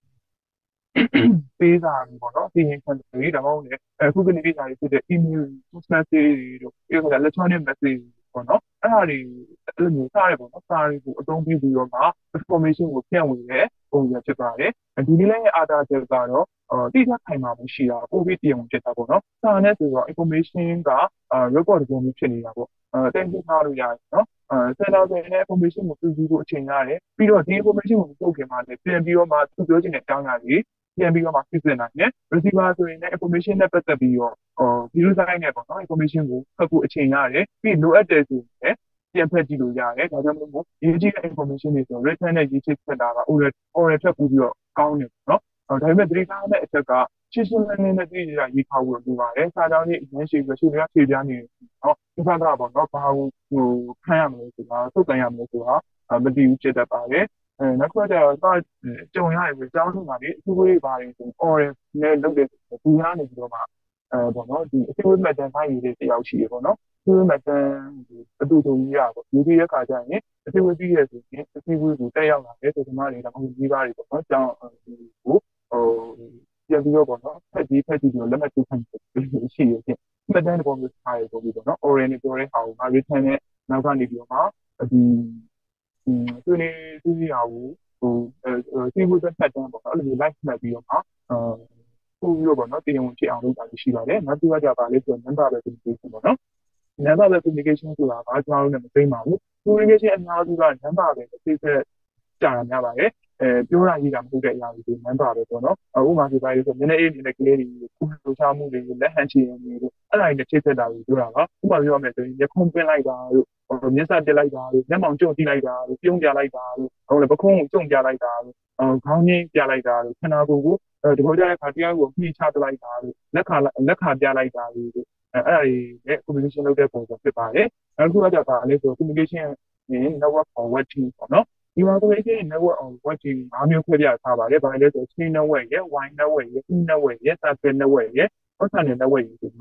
ပေးစာပေါ့နော်ပြင်ဆင်တွေဒါမှမဟုတ်လည်းအခုကနေပြည်စာတွေဖြစ်တဲ့ email post message တွေတို့ပြီးတော့ electronic message ပေါ့နော်အဲ့ဒါတွေအဲ့လိုမျိုးစားရပေါ့နော်စာတွေကိုအသုံးပြုပြီးတော့မှ information ကိုဖြန့်ဝေတဲ့ပုံစံဖြစ်ပါတယ်ဒီနည်းလေးရဲ့အားသာချက်ကတော့အော်တိကျခိုင်မာမှုရှိတာပိုပြီးတည်အောင်ဖြစ်တာပေါ့နော်စာနဲ့ဆိုတော့ information က record ပုံမျိုးဖြစ်နေတာပေါ့အဲတင်ပြထားလို့ရတယ်နော်အဲစင်တာဆိုရင်လည်း information ကိုပြုစုဖို့အချိန်ရတယ်ပြီးတော့ဒီ information ကိုပုတ်ခင်မှာလည်းပြန်ပြီးတော့မှသူပြောချင်တဲ့အကြောင်းအရာတွေပြန်ပြီးတော့မှသိစေနိုင်တယ် receiver ဆိုရင်လည်း information နဲ့ပတ်သက်ပြီးတော့အော် view side နဲ့ပေါ့နော် information ကိုဖတ်ဖို့အချိန်ရတယ်ပြီးလိုအပ်တယ်ဆိုရင်ပြန်ဖက်ကြည့်လို့ရတယ်ဒါကြောင့်မို့ရေးကြည့်တဲ့ information တွေဆို written နဲ့ရေးချစ်ဆက်တာက oral oral ထက်ပိုပြီးတော့ကောင်းတယ်နော်ဒါပေမဲ့ data နဲ့အချက်ကရှင်းရှင်းလင်းလင်းနဲ့သိရရေးထားဖို့လိုပါတယ်စာကြောင်းကြီးအရင်ရှိပြီးရှိပြဖြေပြနေနော်ဒီဘက်ကပေါ့နော်ဘာကိုဟိုခန့်ရမလဲဆိုတာသုတ်ကန်ရမလဲဆိုတာမသိဘူးဖြစ်တတ်ပါတယ်အဲနောက်တစ်ခုကျတော့ကြုံရရင်ကြောင်းထုံးတာလေအထူးလေးပါတယ်ဆို oral နဲ့လုပ်တဲ့ဒီရနေပြီးတော့မှအဲပေါ့နော်ဒီအထူးမှတ်တမ်းဖိုင်ရည်တယောက်ရှိရပေါ့နော်အထူးမှတ်တမ်းအတူတူကြီးရပေါ့ဒီဒီရဲ့ခါကျရင်အထူးပြီးရဆိုရင်အထူးကိုတက်ရောက်လာတယ်ဆိုဒီမှာတွေတော့ဒီပါတွေပေါ့နော်ကြောင်းကိုဟိုပြန်ပြီးတော့ပေါ့နော်ဖက်ကြီးဖက်ကြီးပြီးတော့လက်မှတ်ထိုးခိုင်းရှိရချင်းမှတ်တမ်းတဲ့ပုံမျိုးထားရပုံပြီးပေါ့နော် oral နဲ့ပြောတဲ့ဟာကို written နဲ့နောက်ကနေပြီးတော့မှဒီသူနေသူနေရကိုဟိုစီးပွားရေးဖက်တန်းပေါ့နော်အဲ့လိုမျိုး live မှတ်ပြီးတော့မှအာပို့ပြီးတော့ပေါ့နော်တင်ဝင်ဖြစ်အောင်လုပ်တာရှိပါတယ်နောက်တစ်ခုကပါလဲဆိုတော့ number verification ပေါ့နော် number verification ဆိုတာကကျွန်တော်တို့လည်းမသိပါဘူး communication အများစုက number ပဲသိတဲ့ကြာတာများပါတယ်အဲပြောရရေးတာမဟုတ်တဲ့အရာတွေ number ပဲပေါ့နော်ဥပမာပြပါလို့ဆိုနည်းနည်းအေးနည်းနည်းကလေးတွေကိုလှူချမှုတွေလက်ဟန်ချီရင်တွေအဲ့ဒါတွေနဲ့ချိတ်ဆက်တာကိုပြောတာပါဥပမာပြောရမယ်ဆိုရင်ရခုံပင်းလိုက်တာတို့မျက်စတက်လိုက်တာတို့မျက်မှောင်ကျုံကြည့်လိုက်တာတို့ပြုံးပြလိုက်တာတို့ဟုတ်လေပခုံးကိုကျုံပြလိုက်တာတို့ခေါင်းကြီးပြလိုက်တာတို့ခန္ဓာကိုယ်ကိုဒီလိုကြတဲ့ခါတရားကိုနှိချပလိုက်တာတို့လက်ခါလက်ခါပြလိုက်တာတို့အဲ့ဒါတွေနဲ့ communication လုပ်တဲ့ပုံစံဖြစ်ပါတယ်နောက်တစ်ခုကကြပါလဲဆို communication နဲ့ network or working ပေါ့နော်ဒီမှာ communication network or working ၅မျိုးခွဲပြထားပါတယ်ဘာလဲဆို chain network ရဲ့ wide network ရဲ့ full network ရဲ့ circle network ရဲ့ alternate network ရဲ့ဆိုပြီးတော့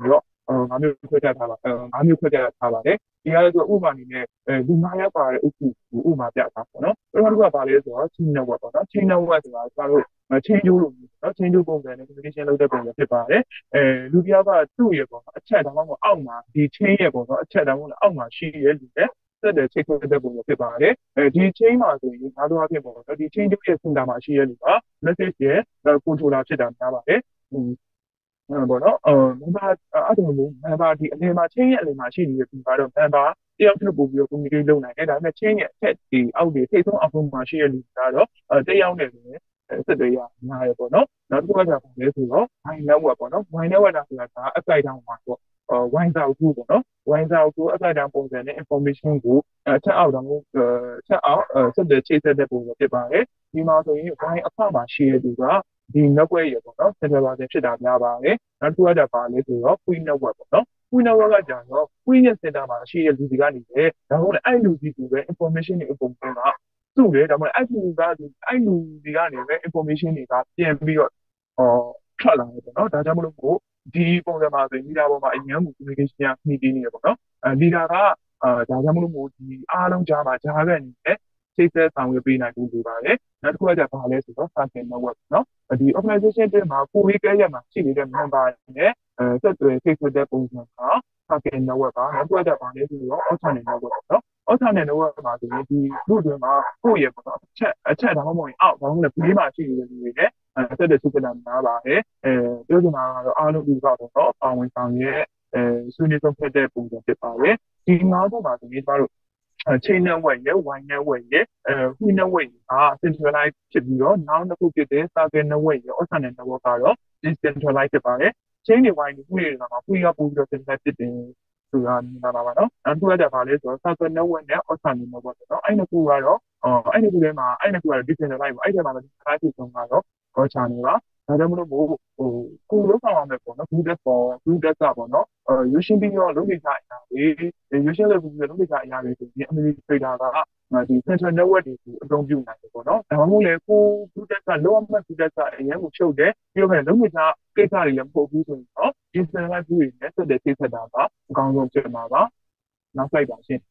ငါးမျိုးခွဲခြားထားပါအဲငါးမျိုးခွဲခြားထားပါတယ်ဒီကလည်းဆိုဥပမာအနေနဲ့အဲလူငါးယောက်ပါတဲ့အုပ်စုကိုဥပမာပြတာပေါ့နော်ပထမတစ်ခုကပါလဲဆိုတော့ chain network ပေါ့နော် chain network ဆိုတာကျတော့ chain ကျိုးလို့နော် chain ကျိုးပုံစံနဲ့ communication လုပ်တဲ့ပုံစံဖြစ်ပါတယ်အဲလူတစ်ယောက်ကသူ့ရဲ့ပေါ့နော်အချက်ဒါမှမဟုတ်အောက်မှာဒီ chain ရဲ့ပေါ့နော်အချက်ဒါမှမဟုတ်အောက်မှာရှိရဲ့လူနဲ့ဆက်တဲ့ check တဲ့ပုံစံဖြစ်ပါတယ်အဲဒီ chain မှာဆိုရင်ငါတို့အဖြစ်ပေါ့နော်ဒီ chain ကျိုးရဲ့စင်တာမှာရှိရဲ့လူက message ရဲ့ controller ဖြစ်တာများပါတယ်ဟုတ်ပေါ့နော်အော် member အဲ့ဒါမျိုး member ဒီအလယ်မှာ chain ရဲ့အလယ်မှာရှိနေတဲ့ဒီကတော့ member တယောက်တစ်ပို့ပြီးတော့ communicate လုပ်နိုင်တယ်ဒါပေမဲ့ chain ရဲ့အထက်ဒီအောက်ဒီထိပ်ဆုံးအောက်ဆုံးမှာရှိတဲ့လူကတော့တယောက်နဲ့လည်းဆက်သွယ်ရများရပေါ့နော်နောက်တစ်ခုကကြာပါလဲဆိုတော့ wine network ပေါ့နော် wine network ဆိုတာက upside down ပါပေါ့အော် wine စာအုပ်ပေါ့နော် wine စာအုပ် upside down ပုံစံနဲ့ information ကိုအထက်အောက်တော့ဆက်အောင်ဆက်သွယ်ချိတ်ဆက်တဲ့ပုံစံဖြစ်ပါတယ်ဒီမှာဆိုရင် wine အဖမှာရှိတဲ့သူကဒီ network ရေပေါ့နော် centralization ဖြစ်တာများပါတယ်နောက်တစ်ခုကကြာပါလဲဆိုတော့ free network ပေါ့နော် free network ကကြာတော့ free ရဲ့ center မှာရှိတဲ့လူတွေကနေပဲဒါမှမဟုတ်အဲ့လူကြီးတွေပဲ information တွေအပုံပုံကစုတယ်ဒါမှမဟုတ်အဲ့လူကအဲ့လူတွေကနေပဲ information တွေကပြန်ပြီးတော့အော်ထွက်လာတယ်ပေါ့နော်ဒါကြောင့်မလို့ကိုဒီပုံစံမှာဆိုရင် leader ပေါ်မှာအရင်က communication ကနှီးတင်းနေရပေါ့နော်အဲ leader ကအာဒါကြောင့်မလို့မို့ဒီအားလုံးကြားမှာကြားကန်နေတဲ့စိတ်သက်ဆောင်ရွက်ပေးနိုင်ဖို့လိုပါတယ်နောက်တစ်ခုကကြာပါလဲဆိုတော့ circle network နော်ဒီ organization တွေမှာကိုယ်ရေးကဲရမှာရှိနေတဲ့ member တွေနဲ့အဲဆက်သွယ်ထိတ်ဆွတဲ့ပုံစံက circle network ပါနောက်တစ်ခုကကြာပါလဲဆိုတော့ alternate network နော် alternate network မှာဆိုရင်ဒီ group တွေမှာကိုယ့်ရဲ့ပေါ့နော်အချက်အချက်ဒါမှမဟုတ်ရင်အောက်ဒါမှမဟုတ်ဘေးမှာရှိနေတဲ့လူတွေနဲ့အဲဆက်တဲ့စုကနာများပါတယ်အဲပြောချင်တာကတော့အားလုံးဒီကပေါ့နော်ပါဝင်ဆောင်ရဲ့အဲဆွေးနွေးဆုံးဖြတ်တဲ့ပုံစံဖြစ်ပါတယ်ဒီငါးခုမှာဆိုရင်ကျတို့chain network ရဲ့ wine network ရဲ့အဲ free network က centralized ဖြစ်ပြီးတော့နောက်တစ်ခုဖြစ်တဲ့ circle network ရဲ့ alternate network ကတော့ decentralized ဖြစ်ပါတယ် chain တွေ wine တွေ free တွေကမှာ free ကပို့ပြီးတော့ centralized ဖြစ်တယ်ဆိုတာမြင်လာပါပါနော်နောက်တစ်ခုကကြပါလဲဆိုတော့ circle network နဲ့ alternate network ပေါ့နော်အဲ့နှစ်ခုကတော့အော်အဲ့နှစ်ခုထဲမှာအဲ့နှစ်ခုကတော့ decentralized ပေါ့အဲ့ထဲမှာ decentralized ဖြစ်ဆုံးကတော့ channel ပါဒါကြောင့်မလို့ဟိုကိုလုံးဆောင်အောင်ပဲပေါ့နော် group desk ပေါ် group desk ကပေါ့နော်အဲရွှေရှင်းပြီးတော့လုံးဝကြအရာတွေရွှေရှင်းလို့ပြီးတော့လုံးဝကြအရာတွေဆိုရင် administrator ကဒီ central network တွေကိုအသုံးပြုနိုင်တယ်ပေါ့နော်ဒါမှမဟုတ်လေကို group desk ကလောအမှတ် group desk ကအရင်ကချုပ်တယ်ပြီးတော့လည်းလုံးဝကြကိစ္စတွေလည်းမဟုတ်ဘူးဆိုရင်တော့ decentralized တွေနဲ့ဆက်တဲ့စိတ်ဆက်တာကအကောင်းဆုံးဖြစ်မှာပါနောက် slide ပါရှင်း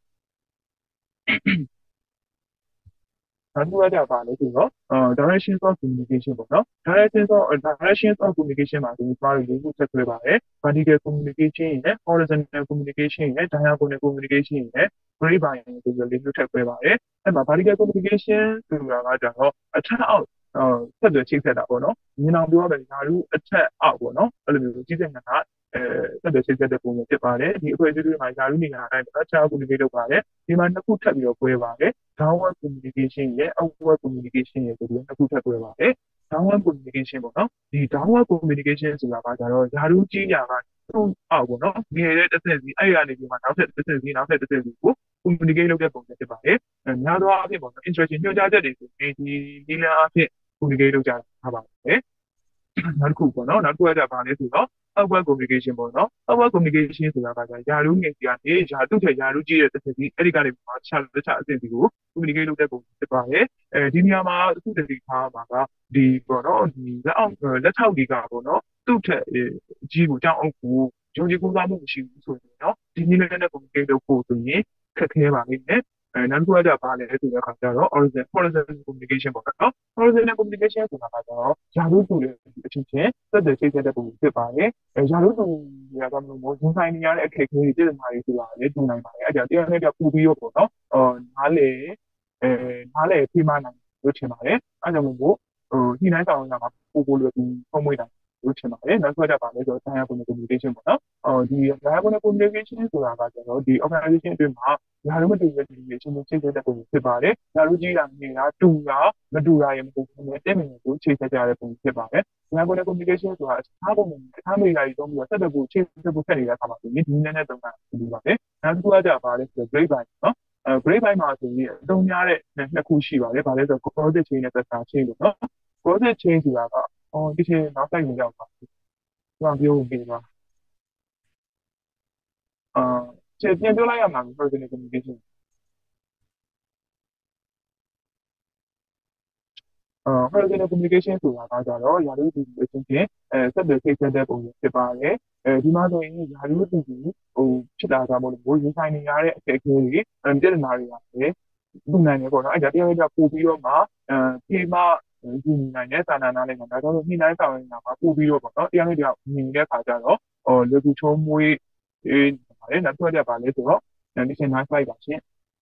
နောက်တစ်ခုကကြပါလဲဆိုတော့ directions of communication ပေါ့နော် directions of directions of communication မှာဒီမှာလေးခုဆက်သွဲပါတယ် vertical communication ရယ် horizontal communication ရယ် diagonal communication ရယ် grapevine ရယ်ဒီလိုလေးခုထပ်သွဲပါတယ်အဲ့မှာ vertical communication ဆိုတာကကြတော့အထက်အောက်အော်ဆက်သွယ်ချိတ်ဆက်တာပေါ့နော်မြင်အောင်ပြောရမယ်ဓာတ်အထက်အောက်ပေါ့နော်အဲ့လိုမျိုးကြီးစက်ငါကအဲဆက်သွယ်ချိတ်ဆက်တဲ့ပုံစံဖြစ်ပါတယ်ဒီအဖွဲ့အစည်းတွေမှာဓာတ်နေရာတိုင်းတစ်ခြား communicate လုပ်ပါတယ်ဒီမှာနှစ်ခုထပ်ပြီးတော့꿰ပါတယ် downward communication ရယ် upward communication ရယ်ဆိုပြီးနှစ်ခုထပ်꿰ပါတယ် downward communication ပေါ့နော်ဒီ downward communication ဆိုတာကကြတော့ဓာတ်ကြီးညာကသူ့အောက်ပေါ့နော်ငယ်တဲ့တစ်ဆက်စီအဲ့ရနေပြီးမှနောက်ထပ်တစ်ဆက်စီနောက်ထပ်တစ်ဆက်စီကို communicate လုပ်တဲ့ပုံစံဖြစ်ပါတယ်အဲများသောအားဖြင့်ပေါ့နော် instruction ညွှန်ကြားချက်တွေဆိုရင်ဒီဒီလမ်းအားဖြင့် communicate လုပ်ကြတာပါတယ်နောက်တစ်ခုပေါ့နော်နောက်တစ်ခုကကြပါလဲဆိုတော့ outward communication ပေါ့နော် outward communication ဆိုတာကယာရုငယ်စီကနေယာသူ့ထက်ယာရုကြီးတဲ့တစ်ဆက်စီအဲ့ဒီကနေမှခြားတစ်ခြားအဆင့်စီကို communicate လုပ်တဲ့ပုံဖြစ်ပါတယ်အဲဒီနေရာမှာအခုတည်းထားမှာကဒီပေါ့နော်ဒီလက်အောက်လက်ထောက်ဒီကပေါ့နော်သူ့ထက်အကြီးကိုကြောင်းအုပ်ကိုယုံကြည်ကိုးစားမှုမရှိဘူးဆိုရင်နော်ဒီနည်းနဲ့ communicate လုပ်ဖို့ဆိုရင်ခက်ခဲပါလိမ့်မယ်အဲနောက်တစ်ခုကကြပါလဲဆိုတဲ့အခါကျတော့ horizontal horizontal communication ပေါ့နော် horizontal communication ဆိုတာကတော့ယာရုတူတဲ့အချင်းချင်းသက်သက်ချိတ်ဆက်တဲ့ပုံဖြစ်ပါတယ်အဲယာရုတူရတာမျိုးမို့ရင်ဆိုင်နေရတဲ့အခက်အခဲတွေပြည်မာတွေဆိုတာလည်းတူနိုင်ပါတယ်အဲဒါတရားနဲ့တရားပူပြီးတော့ပေါ့နော်အော်နားလေအဲနားလေဖိမနိုင်လို့ထင်ပါတယ်အဲကြောင့်မို့ဟိုညှိနှိုင်းဆောင်ရမှာပို့ပို့လို့ဒီဖုံးမွေးနိုင်လို့ထင်ပါတယ်နောက်တစ်ခါကျပါလဲဆိုတော့ diagonal communication ပေါ့နော်အော်ဒီ diagonal communication ဆိုတာကကျတော့ဒီ organization အတွင်းမှာယာရုမတူတဲ့ဒီချင်းချင်းချိတ်ဆက်တဲ့ပုံဖြစ်ပါတယ်ယာရုကြီးတာနေတာတူတာမတူတာရေမဟုတ်ဘူးတဲ့မြင်ကိုချိတ်ဆက်ကြတဲ့ပုံဖြစ်ပါတယ် diagonal communication ဆိုတာအခြားပုံစံအခြားမိတာတွေတုံးပြီးတော့ဆက်တဲ့ကိုချိတ်ဆက်ဖို့ဆက်နေတဲ့အခါမှာဒီနည်းနည်းနဲ့တုံးတာဒီပါတယ်နောက်တစ်ခုကကြပါလဲဆိုတော့ grapevine နော်အဲ grapevine မှာဆိုရင်အသုံးများတဲ့နှစ်ခုရှိပါတယ်ဗာလဲဆိုတော့ cross chain နဲ့ cluster chain ပေါ့နော် cross chain ဆိုတာကအော်ဒီချင်းနောက်ဆိုင်ကိုရောက်ပါဘူး။ကျွန်တော်ပြောပြီးပါ။အာပြန်ပြန်ပြောလိုက်ရမှာ personal communication အာ horizontal communication ဆိုတာကကြတော့ရာထူးတူတူအချင်းချင်းအဲဆက်သွယ်ချိတ်ဆက်တဲ့ပုံစံဖြစ်ပါတယ်အဲဒီမှာဆိုရင်ရာထူးတူတူဟိုဖြစ်လာတာမို့လို့ရင်ဆိုင်နေရတဲ့အခက်အခဲတွေအဲပြဿနာတွေကလည်းလူနိုင်တယ်ပေါ့နော်အဲ့ဒါတရားရပို့ပြီးတော့မှအဲဒီမှာယူနိုင်တဲ့စာနာနာလေးမှာဒါကြောင့်ညှိနှိုင်းဆောင်နေတာမှာပို့ပြီးတော့ပေါ့နော်တရားရတရားမြင်တဲ့အခါကျတော့ဟောလေကူချုံးမွေးအေးပါတယ်နောက်တစ်ခါကျပါလဲဆိုတော့ဒီစင်နိုင်ဖိုက်ပါရှင်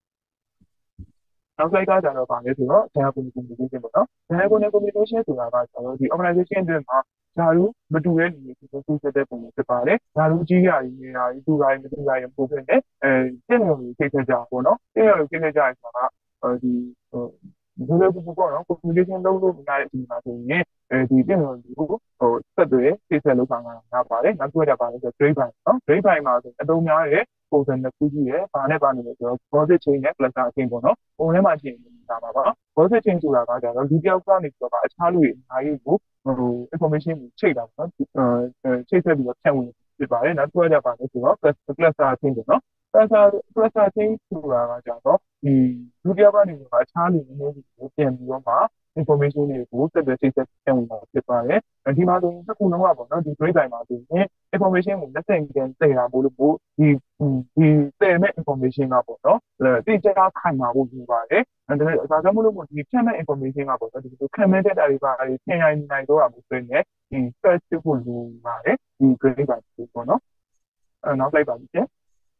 နောက်လိုက်ကတော့ဗာလဲဆိုတော့ diagonal communication ပေါ့နော် diagonal communication ဆိုတာကကျွန်တော်ဒီ organization တွေမှာဓာတ်ရူမတူတဲ့လူတွေဒီလိုဆက်တဲ့ပုံစံဖြစ်ပါတယ်ဓာတ်ရူကြီးရည်နေရာဒီတူတိုင်းမတူတိုင်းပုံစံနဲ့အဲတင့်ရုံကိုထိတ်ထကြပေါ့နော်တင့်ရုံကိုထိတ်ထကြရဆိုတာကဒီဟိုဒီလိုပူပူပေါ့နော် communication လုပ်လို့မရတဲ့အချိန်မှာဆိုရင်အဲဒီတင့်ရုံကိုဟိုဆက်သွယ်ထိတ်ဆက်လုပ်ဆောင်တာရပါတယ်နောက်တစ်ခါကျပါလဲဆို grade by နော် grade by မှာဆိုအတုံးများရဲ့ပုံစံတစ်ခုကြီးရယ်ဘာနဲ့ပါနေလဲဆိုတော့ positive chain နဲ့ cluster chain ပေါ့နော်ပုံထဲမှာကြည့်နေတာပါပါ positive chain ဆိုတာကကြတော့ဒီတယောက်ကနေပြီးတော့အခြားလူတွေအများကြီးကိုဟို information ကိုချိန်တာပေါ့နော်အဲချိန်ဆက်ပြီးတော့ဖြန့်ဝေဖြစ်ပါတယ်နောက်တစ်ခါကျပါလဲဆိုတော့ cluster chain ပေါ့နော် cluster cluster chain ဆိုတာကကြတော့ဒီလူတယောက်ကနေပြီးတော့အခြားလူမျိုးတွေကိုပြန်ပြီးတော့မှ information တွေကိုဆက်သွယ်ချိန်ဆက်ဖြန့်ဝေတာဖြစ်ပါတယ်ဒီမှာဆိုရင်တစ်ခုလုံးကပေါ့နော်ဒီ grade တိုင်းမှာဆိုရင် information ကိုလက်ဆင့်ပြန်တည်တာပို့လို့ဒီဒီတည်မဲ့ information ကပေါ့နော်တိကျခိုင်မာဖို့ယူပါတယ်ဒါကြောင့်ဒါကြောင့်မလို့ဒီဖြန့်မဲ့ information ကပေါ့နော်ဒီလိုခံမဲ့တဲ့တာတွေပါသင်ရိုင်းနိုင်တော့အောင်ဆိုရင်ဒီ first ဖို့ယူပါတယ်ဒီ grade တိုင်းပေါ့နော်အဲနောက်လိုက်ပါပြီကျ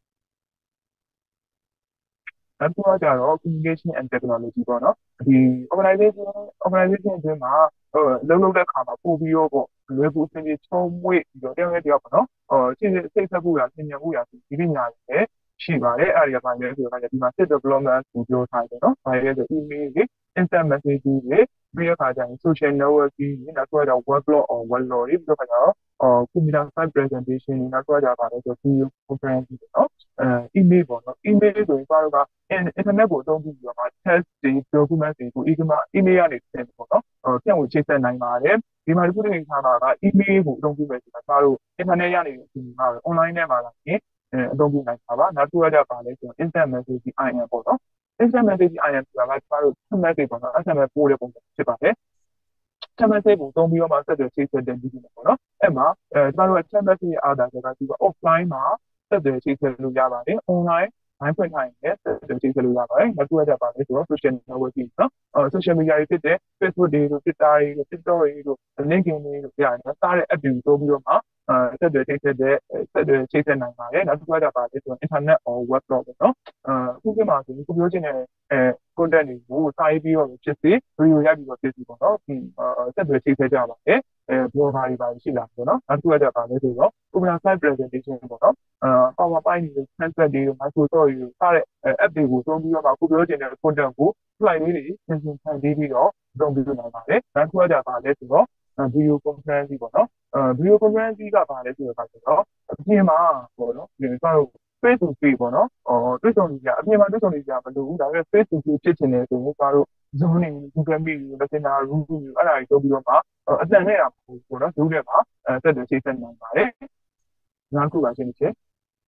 နောက်တစ်ခုကကြတော့ communication and technology ပေါ့နော်ဒီ organization organization အတွင်းမှာဟိုလုံးလုံးတဲ့ခါမှာပို့ပြီးတော့ပေါ့လွယ်ကူအဆင်ပြေချုံးမွေ့ပြီးတော့တယောက်နဲ့တယောက်ပေါ့နော်ဟိုစိတ်စိတ်ဆက်ဖို့ရဆင်ញံဖို့ရဒီပညာတွေလည်းရှိပါတယ်အဲ့ဒီကပိုင်းလည်းဆိုတော့ဒီမှာ set development ကိုပြောထားတယ်နော်ဒါရဲ့ဆို email တွေ instant message တွေပြီးတော့ခါကျရင် social networking တွေနောက်တစ်ခါကျတော့ web blog or web law တွေပြီးတော့ခါကျတော့အော် computer science presentation တွေနောက်တစ်ခါကျပါတယ်ဆို video conference တွေနော်အဲ email ပေါ့နော် email ဆိုရင်ဘာလို့က internet ကိုအသုံးပြုပြီးတော့ test တွေ document တွေကို email email ကနေတင်ပေါ့နော်အဲပြန်ကိုချိတ်ဆက်နိုင်ပါတယ်ဒီမှာဒီခုတည်းထားတာက email ကိုအသုံးပြုမယ်ဆိုတာတို့ internet ရနေတဲ့အချိန်မှာ online ထဲမှာလာရင်အဲအသုံးပြုနိုင်တာပါနောက်တစ်ခုကပါလဲဆိုတော့ instant message အင် ပေါ့နော် instant message အင် ဆိုတာကကျတို့ message ပေါ့နော် SMS ပို့တဲ့ပုံစံဖြစ်ပါတယ် chat message ကိုသုံးပြီးတော့မှဆက်သွယ်ချိတ်ဆက်တဲ့နည်းပေါ့နော်အဲ့မှာအဲကျတို့က chat message အားတာဆိုတာဒီက offline မှာဆက်သွယ်ချိတ်ဆက်လို့ရပါတယ် online ဘိုင်းဖွင့်ထားရင်လည်းဆက်သွယ်ချိတ်ဆက်လို့ရပါတယ်နောက်တစ်ခုကပါလဲဆိုတော့ social networking နော်အဲ social media တွေဖြစ်တဲ့ Facebook တွေတို့ Twitter တွေတို့ TikTok တွေတို့ LinkedIn တွေတို့ပြရတယ်စားတဲ့ app တွေကိုသုံးပြီးတော့မှအဲဆက်သွယ်ချိတ်ဆက်တဲ့ဆက်သွယ်ချိတ်ဆက်နိုင်ပါတယ်နောက်တစ်ခုကပါလဲဆိုတော့ internet or web blog ပေါ့နော်အခုကမှဆိုရင်ကိုပြောချင်တဲ့အဲ content တွေကိုစာရေးပြီးတော့ဖြစ်စေ video ရိုက်ပြီးတော့ဖြစ်စီပေါ့နော်ဒီဆက်သွယ်ချိတ်ဆက်ကြပါတယ်အဲ blogger တွေပါရှိလာပေါ့နော်နောက်တစ်ခုကပါလဲဆိုတော့ computer science presentation ပေါ့နော်အာ PowerPoint တွေ Canva တွေ Microsoft တွေစတဲ့ app တွေကိုသုံးပြီးတော့ကိုပြောချင်တဲ့ content ကို slide လေးတွေသင်္ကြန်ဖန်တီးပြီးတော့သုံးပြီးနိုင်ပါတယ်နောက်တစ်ခုကပါလဲဆိုတော့ video conference ပေါ့နော်အဲ video conference ကပါလဲဆိုတော့အပြင်မှာပေါ့နော်ဒီကတော့ face to face ပေါ့နော်အော်တွေ့ဆုံနေကြအပြင်မှာတွေ့ဆုံနေကြမလို့ဘူးဒါပေမဲ့ face to face ဖြစ်ချင်တယ်ဆိုရင်ကတော့ Zoom နဲ့ Google Meet တွေ Messenger Room တွေအဲ့ဒါတွေသုံးပြီးတော့မှအတန်နဲ့တာပေါ့နော် Zoom နဲ့မှာအဲဆက်သွယ်ချိတ်ဆက်နိုင်ပါတယ်နောက်တစ်ခုပါရှင်းနေချက်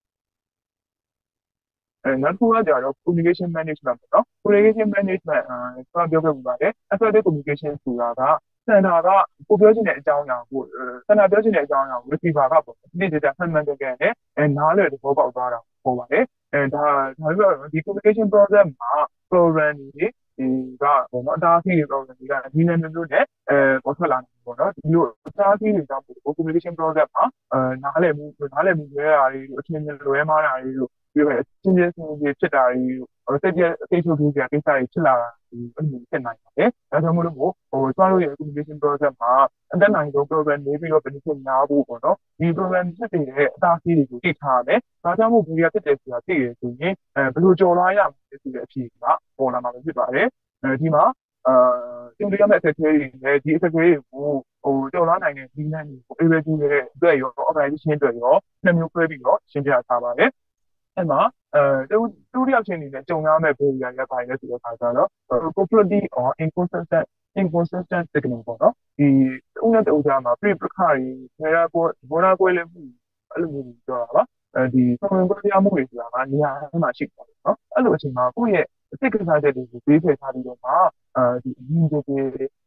အဲနောက်တစ်ခုကကြတော့ communication management ပေါ့နော် communication management အဲကျွန်တော်ပြောခဲ့ပါတယ် assertive communication ဆိုတာကစံတာကကိုပြောချင်တဲ့အကြောင်းအရာကိုစံတာပြောချင်တဲ့အကြောင်းအရာကို receiver ကပေါ့ဒီ data မှန်မှန်ကန်ကန်နဲ့အဲနားလည်သဘောပေါက်သွားတာပေါ့ပါတယ်အဲဒါဒါပြောတော့ဒီ communication process မှာ program တွေဒီကပေါ့နော်အတားအဆီးတွေ program တွေကဒီနေ့မျိုးမျိုးနဲ့အဲပေါ်ထွက်လာတယ်ပေါ့နော်ဒီလိုအတားအဆီးတွေကြောင့် communication process မှာအဲနားလည်မှုနားလည်မှုလွဲတာတွေအထင်မြင်လွဲမှားတာတွေပြီးတော့အချင်းချင်းချင်းဖြစ်တာတွေစိတ်ပြအသိချုပ်ကြီးကြကိစ္စတွေဖြစ်လာတာဒီအဲ့လိုဖြစ်နိုင်ပါတယ်ဒါကြောင့်မလို့ဟိုကျွန်တော်တို့ရဲ့ communication process မှာအတက်နိုင်ဆုံး program နေပြီးတော့ benefit များဖို့ပေါ့နော်ဒီ program ဖြစ်နေတဲ့အတားအဆီးတွေကိုသိထားရတယ်ဒါကြောင့်မို့ဘယ်ရဖြစ်တယ်ဆိုတာသိရဆိုရင်အဲဘယ်လိုကြော်လွှားရမလဲဆိုတဲ့အဖြေကပေါ်လာမှာဖြစ်ပါတယ်အဲဒီမှာအာတင်ပြရမယ့်အခက်အခဲတွေနဲ့ဒီအခက်အခဲတွေကိုဟိုကြော်လွှားနိုင်တဲ့ဒီလမ်းတွေကို able ကြီးရဲ့အတွက်ရော organization အတွက်ရောနှစ်မျိုးခွဲပြီးတော့ရှင်းပြထားပါတယ်အဲ့မှာအဲတူတူတယောက်ချင်းနေနဲ့ကြုံရမယ့်ပုံစံရပိုင်းလဲဆိုတော့ခါကြတော့ complexity or inconsistent inconsistent signal ပေါ့နော်ဒီဥနဲ့တူကြမှာပြပြခါတွေနေရာကိုဘောနာကွဲလဲမှုအဲ့လိုမျိုးပြောတာပါအဲဒီပုံမှန်ပြပြမှုတွေဆိုတာကနေရာမှာရှိတယ်နော်အဲ့လိုအချိန်မှာကိုယ့်ရဲ့စိတ်ကစားချက်တွေကိုပေးဖယ်ထားပြီးတော့မှအဲဒီအရင်ကတည်းက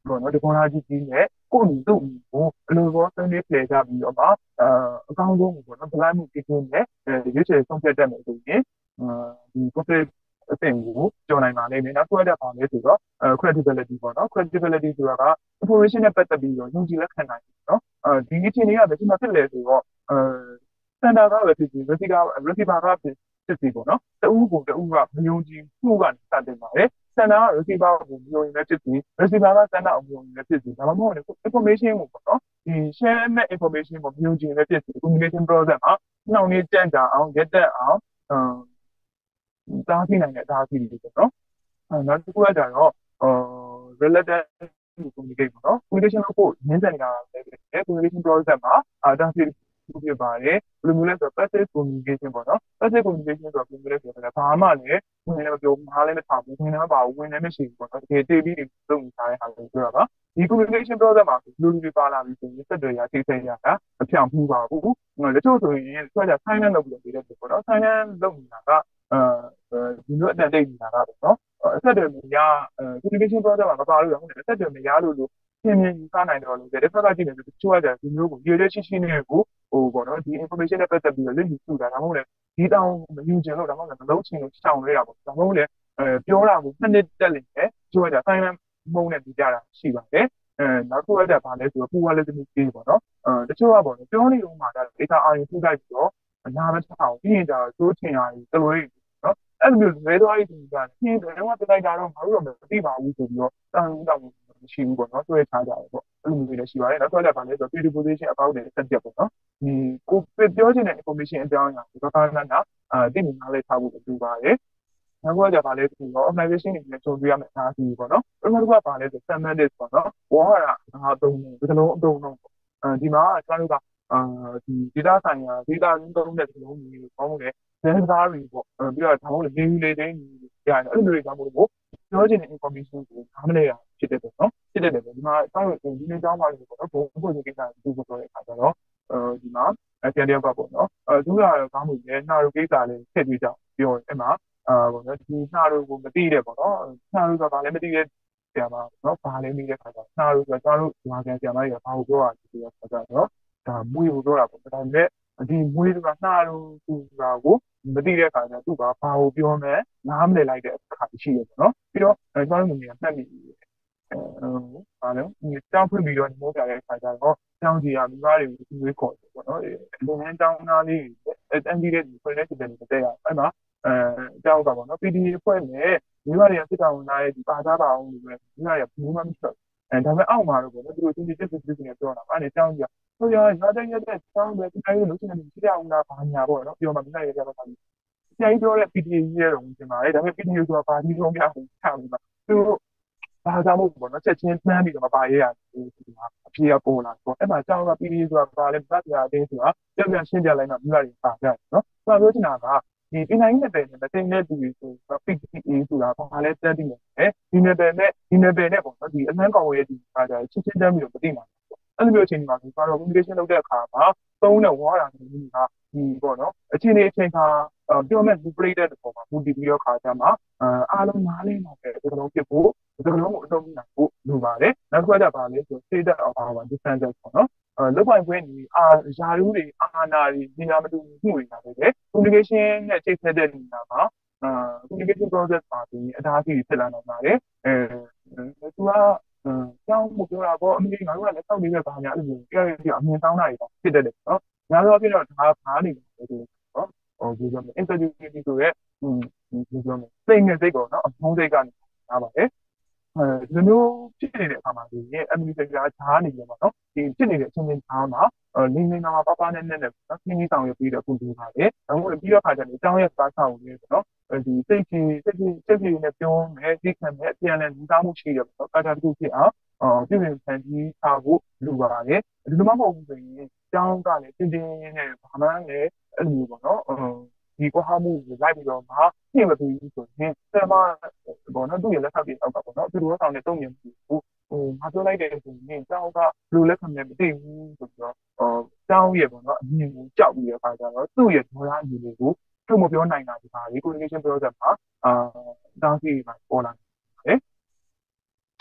ပေါ့နော်ဒီကွန်လာကြီးကြီးနဲ့ကိုယ့်လူတို့ကိုအလိုဘောဆွေးနွေးပြေကြပြီးတော့မှအာအကောင်းဆုံးကိုပေါ့နော်ဗလိုက်မှုကြီးကြီးနဲ့ရွေးချယ်ဆုံးဖြတ်တတ်မယ်ဆိုရင်အာဒီ conflict အဆင့်ကိုကျော်နိုင်ပါလိမ့်မယ်နောက်တစ်ခါပါလဲဆိုတော့ credibility ပေါ့နော် credibility ဆိုတာက information နဲ့ပတ်သက်ပြီးတော့ယုံကြည်လက်ခံနိုင်တယ်နော်အဲဒီအခြေအနေကဘယ်မှာဖြစ်လဲဆိုတော့အဲ standard ကပဲဖြစ်ပြီး receiver receiver ကဖြစ်ဖြစ်စီပေါ့နော်တူးကိုတူးကမယုံကြည်မှုကနေစတင်ပါတယ် standard က receiver ကိုမယုံရင်လည်းဖြစ်စီ receiver က standard ကိုမယုံရင်လည်းဖြစ်စီဒါမှမဟုတ်လေ information ကိုပေါ့နော်ဒီ share မဲ့ information ကိုမယုံကြည်ရင်လည်းဖြစ်စီ communication process မှာနှောင့်နှေးကြန့်ကြာအောင်ရက်တက်အောင်အဲတားဆီးနိုင်တဲ့အတားအဆီးတွေပေါ့နော်အဲနောက်တစ်ခုကကြတော့အာ relative communicate ပေါ့နော် communication လုပ်ဖို့ရင်းစက်နေတာလည်းပဲ communication process မှာအာတားဆီးဖြစ်ပါတယ်ဘယ်လိုမျိုးလဲဆိုတော့ passive communication ပေါ့နော် passive communication ဆိုတော့ဘယ်လိုလဲဆိုတော့ဘာမှလည်းဝင်လည်းမပြောဘူးမားလည်းမထားဘူးဝင်လည်းမပါဘူးဝင်လည်းမရှိဘူးပေါ့နော်တကယ်တေးပြီးလုပ်နေထားတဲ့ဟာကိုပြောတာပါဒီ communication process မှာလူလူတွေပါလာပြီးဆိုရင်ဆက်သွယ်ရထိတ်ဆိတ်ရတာမဖြောင်မှုပါဘူးတချို့ဆိုရင်ဆွဲကြ silent လုပ်ပြီးတော့ပြီးတဲ့ပေါ့နော် silent လုပ်နေတာကအဲဒီလိုအတန်တိတ်နေတာကပေါ့နော်အဆက်အသွယ်မရ communication process မှာမပါလို့ရဟုတ်တယ်အဆက်အသွယ်မရလို့လို့ရှင်းပြယူဆနိုင်တော့လို့တဲ့ဖက်ကကြည့်နေတယ်တချို့ကကြဒီမျိုးကိုရည်ရွယ်ရှိရှိနဲ့ကိုဟိုပေါ့နော်ဒီ information နဲ့ပတ်သက်ပြီးတော့လက်ယူစုတာဒါမှမဟုတ်လေဒီတောင်မယူချင်လို့ဒါမှမဟုတ်မလုံးချင်လို့ချောင်နေတာပေါ့ဒါမှမဟုတ်လေအဲပြောတာကိုနှစ်နှစ်တက်လိမ့်မယ်တချို့ကကြ silent မုန်းနဲ့ပြီးကြတာရှိပါတယ်အဲနောက်တစ်ခုကကြပါလဲဆိုတော့ poor listening ပေါ့နော်အဲတချို့ကပေါ့နော်ပြောနေတော့မှဒါ data အာရုံထူလိုက်ပြီးတော့နားမချအောင်ပြီးရင်ကြတော့သိုးချင်တာတလွဲနော်အဲ့လိုမျိုးလွဲသွားတဲ့သူကရှင်းတယ်တော့ပြလိုက်တာတော့ငါတို့တော့မသိပါဘူးဆိုပြီးတော့တောင်းတောင်းမရှိဘူးပေါ့နော်တွေ့ထားကြတယ်ပေါ့အဲ့လိုမျိုးတွေရှိပါတယ်နောက်ဆုံးလည်းဗာလဲဆိုတော့ predisposition about တဲ့ဆက်ချက်ပေါ့နော်ဒီကိုပြောချင်တဲ့ information အကြောင်းအရာဒီဘာသာနာအာသိနေနားလဲထားဖို့တူပါတယ်နောက်ကကြပါလဲဆိုတော့ organization တွေနဲ့ကြုံတွေ့ရမယ့်အားကြီးပေါ့နော်ပထမတစ်ခုကပါလဲဆို semantics ပေါ့နော်ဝါဟာရအသုံးဒီလိုအသုံးတော့အဲဒီမှာကျွန်တော်တို့ကအာဒီ data ဆိုင်ရာ data ရင်းသုံးတဲ့ဒီလိုမျိုးပေါ့ဟုတ်တယ်ဇန်သားတွေပေါ့ပြီးတော့ဒါမှမဟုတ်လေလေးလေးတိုင်းရတယ်အဲ့လိုတွေကြောင့်မို့လို့ပြောချင်တဲ့ information ကိုနားမလဲရဖြစ်တဲ့ပေါ့နော်ဖြစ်တဲ့တယ်ဒီမှာကျွန်တော်တို့ဒီနေ့ကြောင်းပါလို့ပေါ့နော်ဘုံဘုံကိစ္စကိုပြောတဲ့အခါကျတော့အဲဒီမှာအပြန်တယောက်ကပေါ့နော်အဲသူကကောင်းမှုလေနှာတို့ကိစ္စလေးထည့်ပြီးကြပြောတယ်အဲ့မှာအာပေါ့နော်ဒီနှာတို့ကိုမသိတဲ့ပေါ့နော်နှာတို့ကဘာလဲမသိတဲ့ဆရာမနော်ဘာလဲမိတဲ့ခါကျနှာတို့ကကျွန်တော်တို့ဒီမှာဆရာမကြီးကဘာကိုပြောတာဒီလိုခါကျတော့ဒါမွေးကိုပြောတာပေါ့ဒါပေမဲ့ဒီမွေးကနှာတို့ဆိုတာကိုမသိတဲ့အခါကျသူကဘာကိုပြောမယ်နားမလည်လိုက်တဲ့အခါရှိရပေါ့နော်ပြီးတော့ကျွန်တော်တို့ငယ်ငယ်မှတ်မိအဲဘာလဲတောင်းဖွင့်ပြီးတော့မိုးပြတဲ့အခါကျတော့တောင်းစီရမိသားတွေကိုသူတွေခေါ်တယ်ပေါ့နော်လုပ်ငန်းတောင်းသားလေးတွေအတန်းကြီးတဲ့ဒီဖွဲ့တဲ့စီတယ်တဲ့ရအဲ့မှာအဲတောင်းတာပေါ့နော် ပီ ဒီ အ ဖွဲ့နဲ့မိဘတွေကစစ်တောင်းလာတဲ့ဒီပါသားပါအောင်လို့ပဲမိဘတွေကဘူးမှမဖြစ်အဲဒါပေမဲ့အောက်မှာတော့ပေါ့နော်သူတို့ချင်းချင်းစစ်စစ်စစ်နေပြောတာအဲ့ဒီတောင်းကြီးကဟုတ်ရရတဲ့ရတဲ့တောင်းပဲဒီတိုင်းလို့ရှိနေရှိရအောင်လားဘာညာပေါ့နော်ပြောမှမိဘတွေကပြောတာဆရာကြီးပြောတဲ့ ပီ ဒီ အေ ရဲ့တော့ဝင်ပါတယ်ဒါပေမဲ့ ပီ ဒီ အေ ဆိုတာဘာကြီးဆုံးများဟုတ်ချပြီးပါသူဘာကြောင့်မို့ပေါ့နော်ချက်ချင်းတန်းပြီးတော့မပါရရတယ်ဆိုတာအပြေအပေါ်လာပေါ့အဲ့မှာကျောင်းက ပီ ဒီ အေ ဆိုတာဘာလဲပတ်ပြအတင်းဆိုတာပြန်ပြန်ရှင်းပြလိုက်မှမိဘတွေပါကြတယ်နော်ဆိုတော့ပြောချင်တာကဒီပညာရေးနဲ့ပဲမသိတဲ့သူတွေဆိုတော့ ပီ ဒီ အေ ဆိုတာဘာလဲတက်ပြီးတယ်ဒီနယ်ပယ်နဲ့ဒီနယ်ပယ်နဲ့ပေါ့နော်ဒီအလန်းကောင်ရဲ့ဒီပါကြချင်းချင်းတန်းပြီးတော့မသိနိုင်ဘူးအဲ့လိုမျိုးအချိန်ဒီမှာဒီကတော့ communication လုပ်တဲ့အခါမှာသုံးတဲ့ဝါဒမျိုးတွေကဒီပေါ့နော်အချိန်လေးအချိန်ခါပြောမဲ့လူပရိသတ်တွေပေါ်မှာမူတည်ပြီးတော့ခါကြမှာအားလုံးနားလည်နိုင်တဲ့ဒီလိုဖြစ်ဖို့ဒီလိုမျိုးအသုံးပြုနိုင်ဖို့လိုပါတယ်နောက်တစ်ခါကျပါလဲဆို state of our defense ပေါ့နော်အဲလောက်ပိုင်ခွင့်ဒီအာယာရုတွေအာနာတွေညီနာမတူမှုတွေလာတယ် communication နဲ့ချိန်ဆက်တဲ့နေရာမှာအာ communication process ပါပြီးအသားကြီးဖြစ်လာနိုင်ပါတယ်အဲသူကကျောင်းကိုပြောတာပေါ့အမေငါတို့ကလည်းစောင့်နေရပါညာအဲ့လိုပြောရပြအမြင်တောင်းတာတွေပေါ့ဖြစ်တတ်တယ်နော်ညာတော့ဖြစ်တော့ဒါဘာနေလဲဆိုတော့ဟိုဒီလိုမျိုး integrity ဆိုရဲဒီလိုမျိုးစိတ်နဲ့စိတ်ပေါ့နော်အဖုံးစိတ်ကနေလာပါတယ်အဲဒီလိုမျိုးဖြစ်နေတဲ့အခါမှာဒီရဲ့ administrator ဂျားနေတယ်ပေါ့နော်ဒီဖြစ်နေတဲ့အချင်းချင်းဂျားမှာလင်းလင်းနာမှာပပနဲ့နဲ့နဲ့နော်ခင်းကြီးဆောင်ရပြီးတော့ပုံပြပါတယ်ဒါမှမဟုတ်ပြီးတော့ခါကျရင်အကြောင်းရဲ့စားဆောင်ကိုလည်းနော်ဒီစိတ်ကြီးစိတ်ကြီးစိတ်ကြီးနဲ့ပြောမယ်ဒီခံမယ်အပြန်နဲ့လူသားမှုရှိတယ်ပေါ့နော်ကာတာတစ်ခုဖြစ်အောင်အော်ပြည်ပြင်ဖန်တီးထားဖို့လိုပါတယ်ဒီလိုမှမဟုတ်ဘူးဆိုရင်အကြောင်းကလည်းတင်းတင်းနဲ့ဘာမှလည်းအဲ့လိုပေါ့နော်ဒီကွာမှုကိုလိုက်ပြီးတော့မှပြင်မပြီးဘူးဆိုရင်ဆရာမပေါ့နော်သူ့ရဲ့လက်ထောက်တွေအောက်ကပေါ့နော်သူတို့ဆောင်တဲ့တုံ့ပြန်မှုကိုဟိုငါပြောလိုက်တယ်ဆိုရင်ကျောင်းကဘယ်လိုလက်ခံလဲမသိဘူးဆိုပြီးတော့အော်ကျောင်းရဲ့ပေါ့နော်အမြင်ကိုကြောက်ပြီးတဲ့အခါကျတော့သူ့ရဲ့ဒေါ်လာအမြင်တွေကိုထုတ်မပြောနိုင်တာဒီပါလေ communication process မှာအာတောင်းစီမှာပေါ်လာတယ်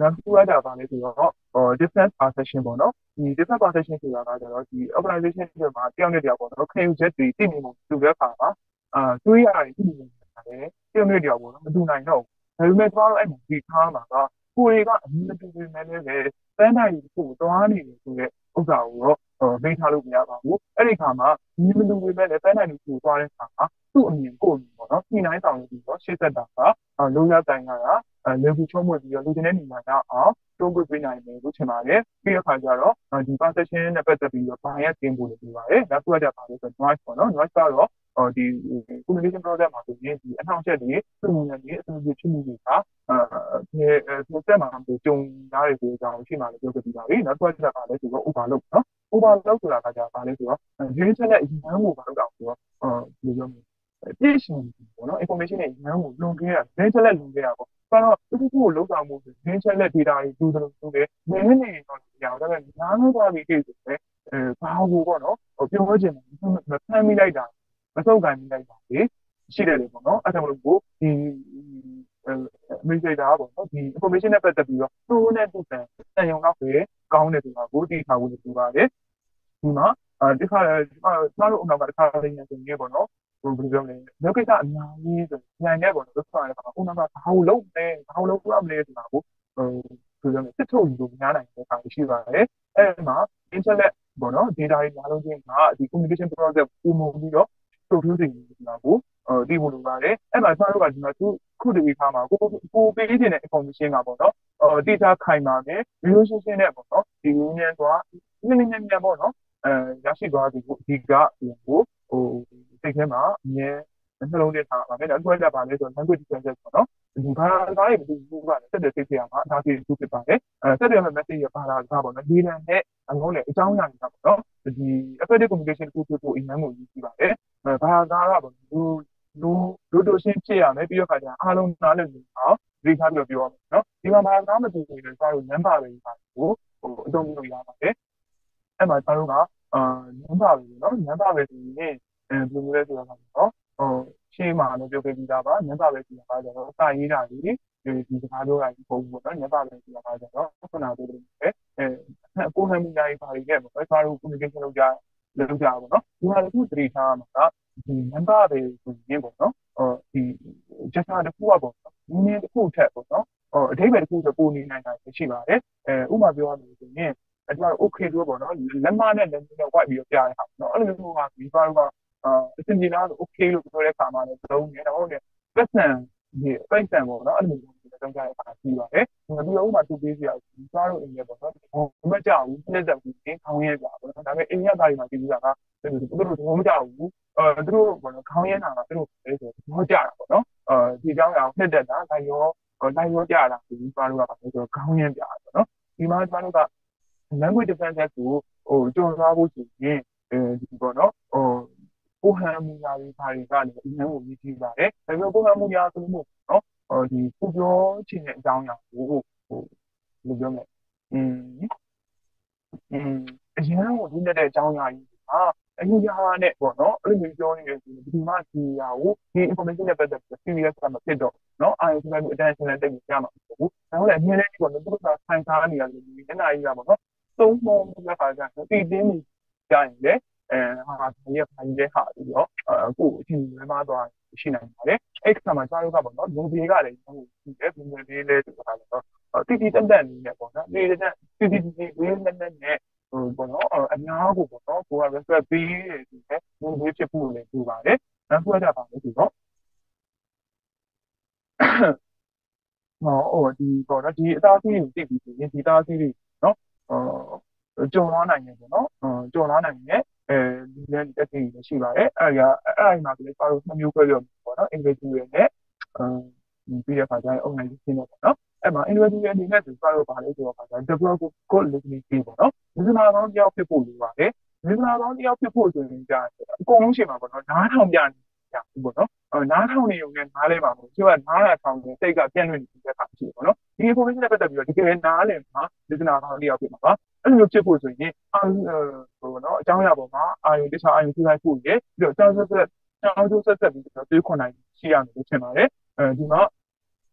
နောက်တစ်ခုကကြပါလေဆိုတော့ဟို difference perception ပေါ့နော်ဒီ difference perception ဆိုတာကကြတော့ဒီ organization တွေမှာတယောက်နဲ့တယောက်ပေါ့နော်ခံယူချက်တွေသိနေမှုတူတဲ့အခါမှာအာတွေးရတယ်သိနေတယ်တယောက်နဲ့တယောက်ပေါ့နော်မတူနိုင်တော့ဘူးဒါပေမဲ့ကျွန်တော်တို့အဲ့မှာဒီထားမှာကကိုယ်တွေကအမြင်မတူပေမဲ့လည်းပဲစမ်းတိုင်းတစ်ခုသွားနေတယ်ဆိုတဲ့ဥစ္စာကိုတော့ဟိုမိထားလို့မရပါဘူးအဲ့ဒီခါမှာမြင်မတူပေမဲ့လည်းစမ်းတိုင်းတစ်ခုသွားတဲ့အခါမှာသူ့အမြင်ကိုယ်မြင်ပေါ့နော်ညှိနှိုင်းဆောင်ရွက်ပြီးတော့ရှေ့ဆက်တာကလုံးဝတိုင်ရတာအဲလေဘူးချုံးမွေပြီးတော့လူချင်းတဲ့နေရာကအောင်တွန်းပွေပေးနိုင်တယ်လို့ထင်ပါတယ်ပြီးတဲ့အခါကျတော့ဒီ perception နဲ့ပတ်သက်ပြီးတော့ bias တင်ဖို့လုပ်ပြပါတယ်နောက်တစ်ခုကကြပါလို့ဆိုတော့ noise ပေါ့နော် noise ကတော့ဟိုဒီ communication process မှာဆိုရင်ဒီအထောက်အချက်တွေသူ့ဉာဏ်ကြီးအတူတူဖြစ်မှုတွေကအဲဒီဒီစက်မှာကြုံရတဲ့ဒီအကြောင်းရှိမှလည်းပြောပြပါပြီနောက်တစ်ခုကကြပါလို့ဆိုတော့ overload နော် overload ဆိုတာကကြပါလို့ဆိုတော့ဒီချက်နဲ့အရင်ကကိုဘာလို့တောင်ဆိုတော့အဲဒီလိုမျိုးပြည့်စုံပေါ့နော် information တွေအများကိုလွန်ခဲ့တာဒင်းချက်လက်လွန်ခဲ့တာပေါ့ဆိုတော့သူတို့ကိုလောက်ဆောင်မှုဒင်းချက်လက် data တွေတူတယ်လို့ပဲနည်းနည်းတော့ကြာတော့ဒါပေမဲ့နားလို့သွားပြီးကိစ္စပဲအဲဘာလို့ပေါ့နော်ပြောချင်တယ်မဖမ်းမိလိုက်တာမဆုပ်ကန်မိလိုက်တာလေရှိတယ်လေပေါ့နော်အဲ့ဒါမလို့ကိုဒီမိတ်ဆွေတာပေါ့နော်ဒီ information နဲ့ပတ်သက်ပြီးတော့သူ့နဲ့သူ့တန်တန်ရုံတော့ပဲကောင်းတယ်ဆိုတာကိုတိထားဖို့လိုပါတယ်ဒီမှာအဲဒီခါကျွန်တော်တို့အနောက်ကတစ်ခါလေးနေဆိုရင်ပေါ့နော်ဘယ်လိုပြောလဲလောက်ကိစ္စအများကြီးဆိုညံနေပေါ့နော်လို့ဆိုတာလည်းပါဦးနောက်ကဘာလို့လုံးလဲဘာလို့လုံးရမလဲဆိုတာကိုဟိုဘယ်လိုပြောလဲစစ်ထုတ်ယူလို့များနိုင်တဲ့အခါရှိပါတယ်အဲဒီမှာ internet ပေါ့နော် data တွေများလုံးချင်းကဒီ communication process ပုံမှန်ပြီးတော့ produce နေနေတာကိုအဲတည်ဖို့လိုပါတယ်အဲ့မှာကျွန်တော်တို့ကဒီမှာသူခုတည်းထားမှာကိုကိုပေးနေတဲ့ information ကပေါ့နော်အဲ data ခိုင်ပါမယ် relationship နဲ့ပေါ့နော်ဒီ union သွားနည်းနည်းနည်းနည်းပေါ့နော်အဲရရှိသွားပြီကိုအဓိကဟိုဟိုစိတ်ထဲမှာအမြဲနှလုံးထဲထားပါမယ်နောက်တစ်ခုကပါလဲဆိုတော့ language difference ပေါ့နော်ဒီဘာသာရေးဘယ်လိုလုပ်ပါလဲဆက်တဲ့စိတ်ထဲမှာအသားကြီးသူဖြစ်ပါတယ်အဲဆက်တဲ့ message ရပါလာတာပေါ့နော်ဒီလန်နဲ့အငုံးနဲ့အကြောင်းအရာတွေပေါ့နော်ဒီ effective communication ကိုဖြစ်ဖို့အရင်မှကိုယူကြည့်ပါတယ်အဲဘာသာကပေါ့လူလူလူတို့ရှင်းဖြစ်ရမယ်ပြီးတော့ခါကျအားလုံးနားလည်လို့အောင်ဒီထားပြီးတော့ပြောရမယ်နော်ဒီမှာဘာသာမတူဘူးလေကျွန်တော်တို့ number တွေပါကိုဟိုအသုံးပြုလို့ရပါတယ်အဲ့မှာကျွန်တော်တို့ကအာ number ပဲเนาะ number ပဲဆိုရင်အဲဘယ်လိုလဲဆိုတော့เนาะဟိုရှင်းမှာလည်းပြောပြပြီးသားပါ number ပဲဆိုတာကကျတော့စာရေးတာဒီဒီစကားပြောတာဒီပုံပေါ့เนาะ number ပဲဆိုတာကကျတော့ခုနကပြောသလိုပဲအဲကိုယ်ဟန်မီယာတွေပါတွေနဲ့ပေါ့ကျွန်တော်တို့ communication လုပ်ကြလုပ်ကြပါပေါ့เนาะဒီမှာတစ်ခုသတိထားမှာကဒီ number ပဲဆိုရင်ပေါ့เนาะဟိုဒီ gesture တစ်ခုကပေါ့เนาะနည်းနည်းတစ်ခုထက်ပေါ့เนาะဟိုအဓိပ္ပာယ်တစ်ခုဆိုပိုနေနိုင်တာရှိပါတယ်အဲဥပမာပြောရလို့ဆိုရင်အဲ့ဒါ okay လို့ပေါ့နော်လက်မနဲ့လက်နဲ့ဝိုက်ပြီးတော့ပြရတဲ့ဟာနော်အဲ့လိုမျိုးကဒီပါတော့အာအစင်ကြီးလားဆို okay လို့ပြောတဲ့ခါမှာလည်းသုံးတယ်တော့ဟုတ်တယ်ပတ်စံဒီပတ်စံပေါ့နော်အဲ့လိုမျိုးသုံးကြတဲ့အခါရှိပါတယ်ဒီလိုဥပမာသူပေးစီရဒီပါတော့အင်းရပေါ့နော်မကြောက်ဘူးပြည့်တဲ့ဘူးသင်ခေါင်းရဲပြပေါ့နော်ဒါပေမဲ့အိမ်ရသားတွေမှာကြည့်ကြတာကသူတို့တို့မကြောက်ဘူးအဲသူတို့ပေါ့နော်ခေါင်းရဲတာကသူတို့အဲဆိုတော့ကြတာပေါ့နော်အဲဒီเจ้าရောနှစ်တက်တာဒါရောတိုင်းရောကြတာဒီပါတော့ကပါဆိုတော့ခေါင်းရဲပြတာပေါ့နော်ဒီမှာကျမတို့က language difference ကိုဟိုကြော်သွားဖို့ဆိုရင်အဲဒီပေါ့နော်ဟိုကိုဟန်မူရာတွေဘာတွေကလည်းအရင်ကမြည်ကြည့်ပါတယ်ဒါပေမဲ့ကိုဟန်မူရာဆိုလို့နော်ဟိုဒီကိုပြောချင်တဲ့အကြောင်းအရာကိုဟိုဘယ်လိုပြောမလဲอืมอืมအရင်ကဒီနဲ့တဲ့အကြောင်းအရာကြီးဟာအရင်ကနဲ့ပေါ့နော်အဲ့လိုမျိုးပြောနေတယ်ဆိုရင်ဒီမှာဒီအရာကိုဒီ information နဲ့ပတ်သက်ပြီး serious ကမဖြစ်တော့နော်အာရုံစိုက်ပြီး attention နဲ့တိတ်ပြီးကြားမှာမဟုတ်ဘူးဒါမှလည်းအမြင်နဲ့ပေါ့နော်သူကဆိုင်စားနေရတယ်ဒီမျက်နှာကြီးကပေါ့နော်သုံးပုံတဲ့ခါကျတော့တည်တင်းနေကြရင်လေအဲဟာဒီရဖိုင်တဲ့ဟာပြီးတော့အခုအချိန်လွဲမှားသွားရှိနိုင်ပါတယ်အဲ့ခါမှာကြားလို့ကပေါ့နော်လူတွေကလည်းဟိုရှိတယ်ဘယ်လိုလေးလဲဆိုတာတော့တိတိတတ်တတ်နေနေပေါ့နော်ဒီတတ်တိတိတိတိလေးနဲ့နဲ့ဟိုပေါ့နော်အများကိုပေါ့နော်ကိုက respect ပေးတယ်ဒီနဲ့ဘယ်လိုဖြစ်ဖို့လဲပြောပါတယ်နောက်တစ်ခါကျပါလို့ဆိုတော့ဟောဟိုဒီပေါ့နော်ဒီအသားစီးကိုသိပြီးဆိုရင်ဒီအသားစီးတွေနော်ဟိုကြော်လာနိုင်တယ်ပေါ့နော်ကြော်လာနိုင်တယ်အဲဒီလည်းတက်တည်ရှိပါတယ်အဲ့ဒါအဲ့အဲ့မှာလည်းပါလို့နှစ်မျိုးခွဲပြောပေါ့နော် individual နဲ့အဲဒီပြီးတဲ့အခါကျရင် organization နဲ့ပေါ့နော်အဲ့မှာ individual အနေနဲ့ဆိုတော့ပါလို့ဆိုတော့ခါကျ develop good listening skill ပေါ့နော်ဒီမှာတော့တယောက်ဖြစ်ဖို့လိုပါတယ်ဒီမှာတော့တယောက်ဖြစ်ဖို့ဆိုရင်ကြာအကုန်လုံးရှင်းမှာပေါ့နော်နားထောင်ပြနေကြဘူးပေါ့နော်နားထောင်နေုံနဲ့နားလဲမှာပေါ့သူကနားလာထောင်နေစိတ်ကပြန့်လွင့်နေတဲ့အခါရှိပေါ့နော်ဒီ information နဲ့ပတ်သက်ပြီးတော့တကယ်နားလည်မှာ listener ကောင်းတယောက်ဖြစ်မှာပါအဲ့လိုမျိုးဖြစ်ဖို့ဆိုရင်အာဟိုနော်အကြောင်းအရာပေါ်မှာအာရုံတခြားအာရုံထိခိုက်ဖို့ရပြီးတော့အကြောင်းဆက်ဆက်အကြောင်းကျိုးဆက်ဆက်ပြီးတော့တွေးခွန်နိုင်ရှိရမယ်လို့ထင်ပါတယ်အဲဒီမှာ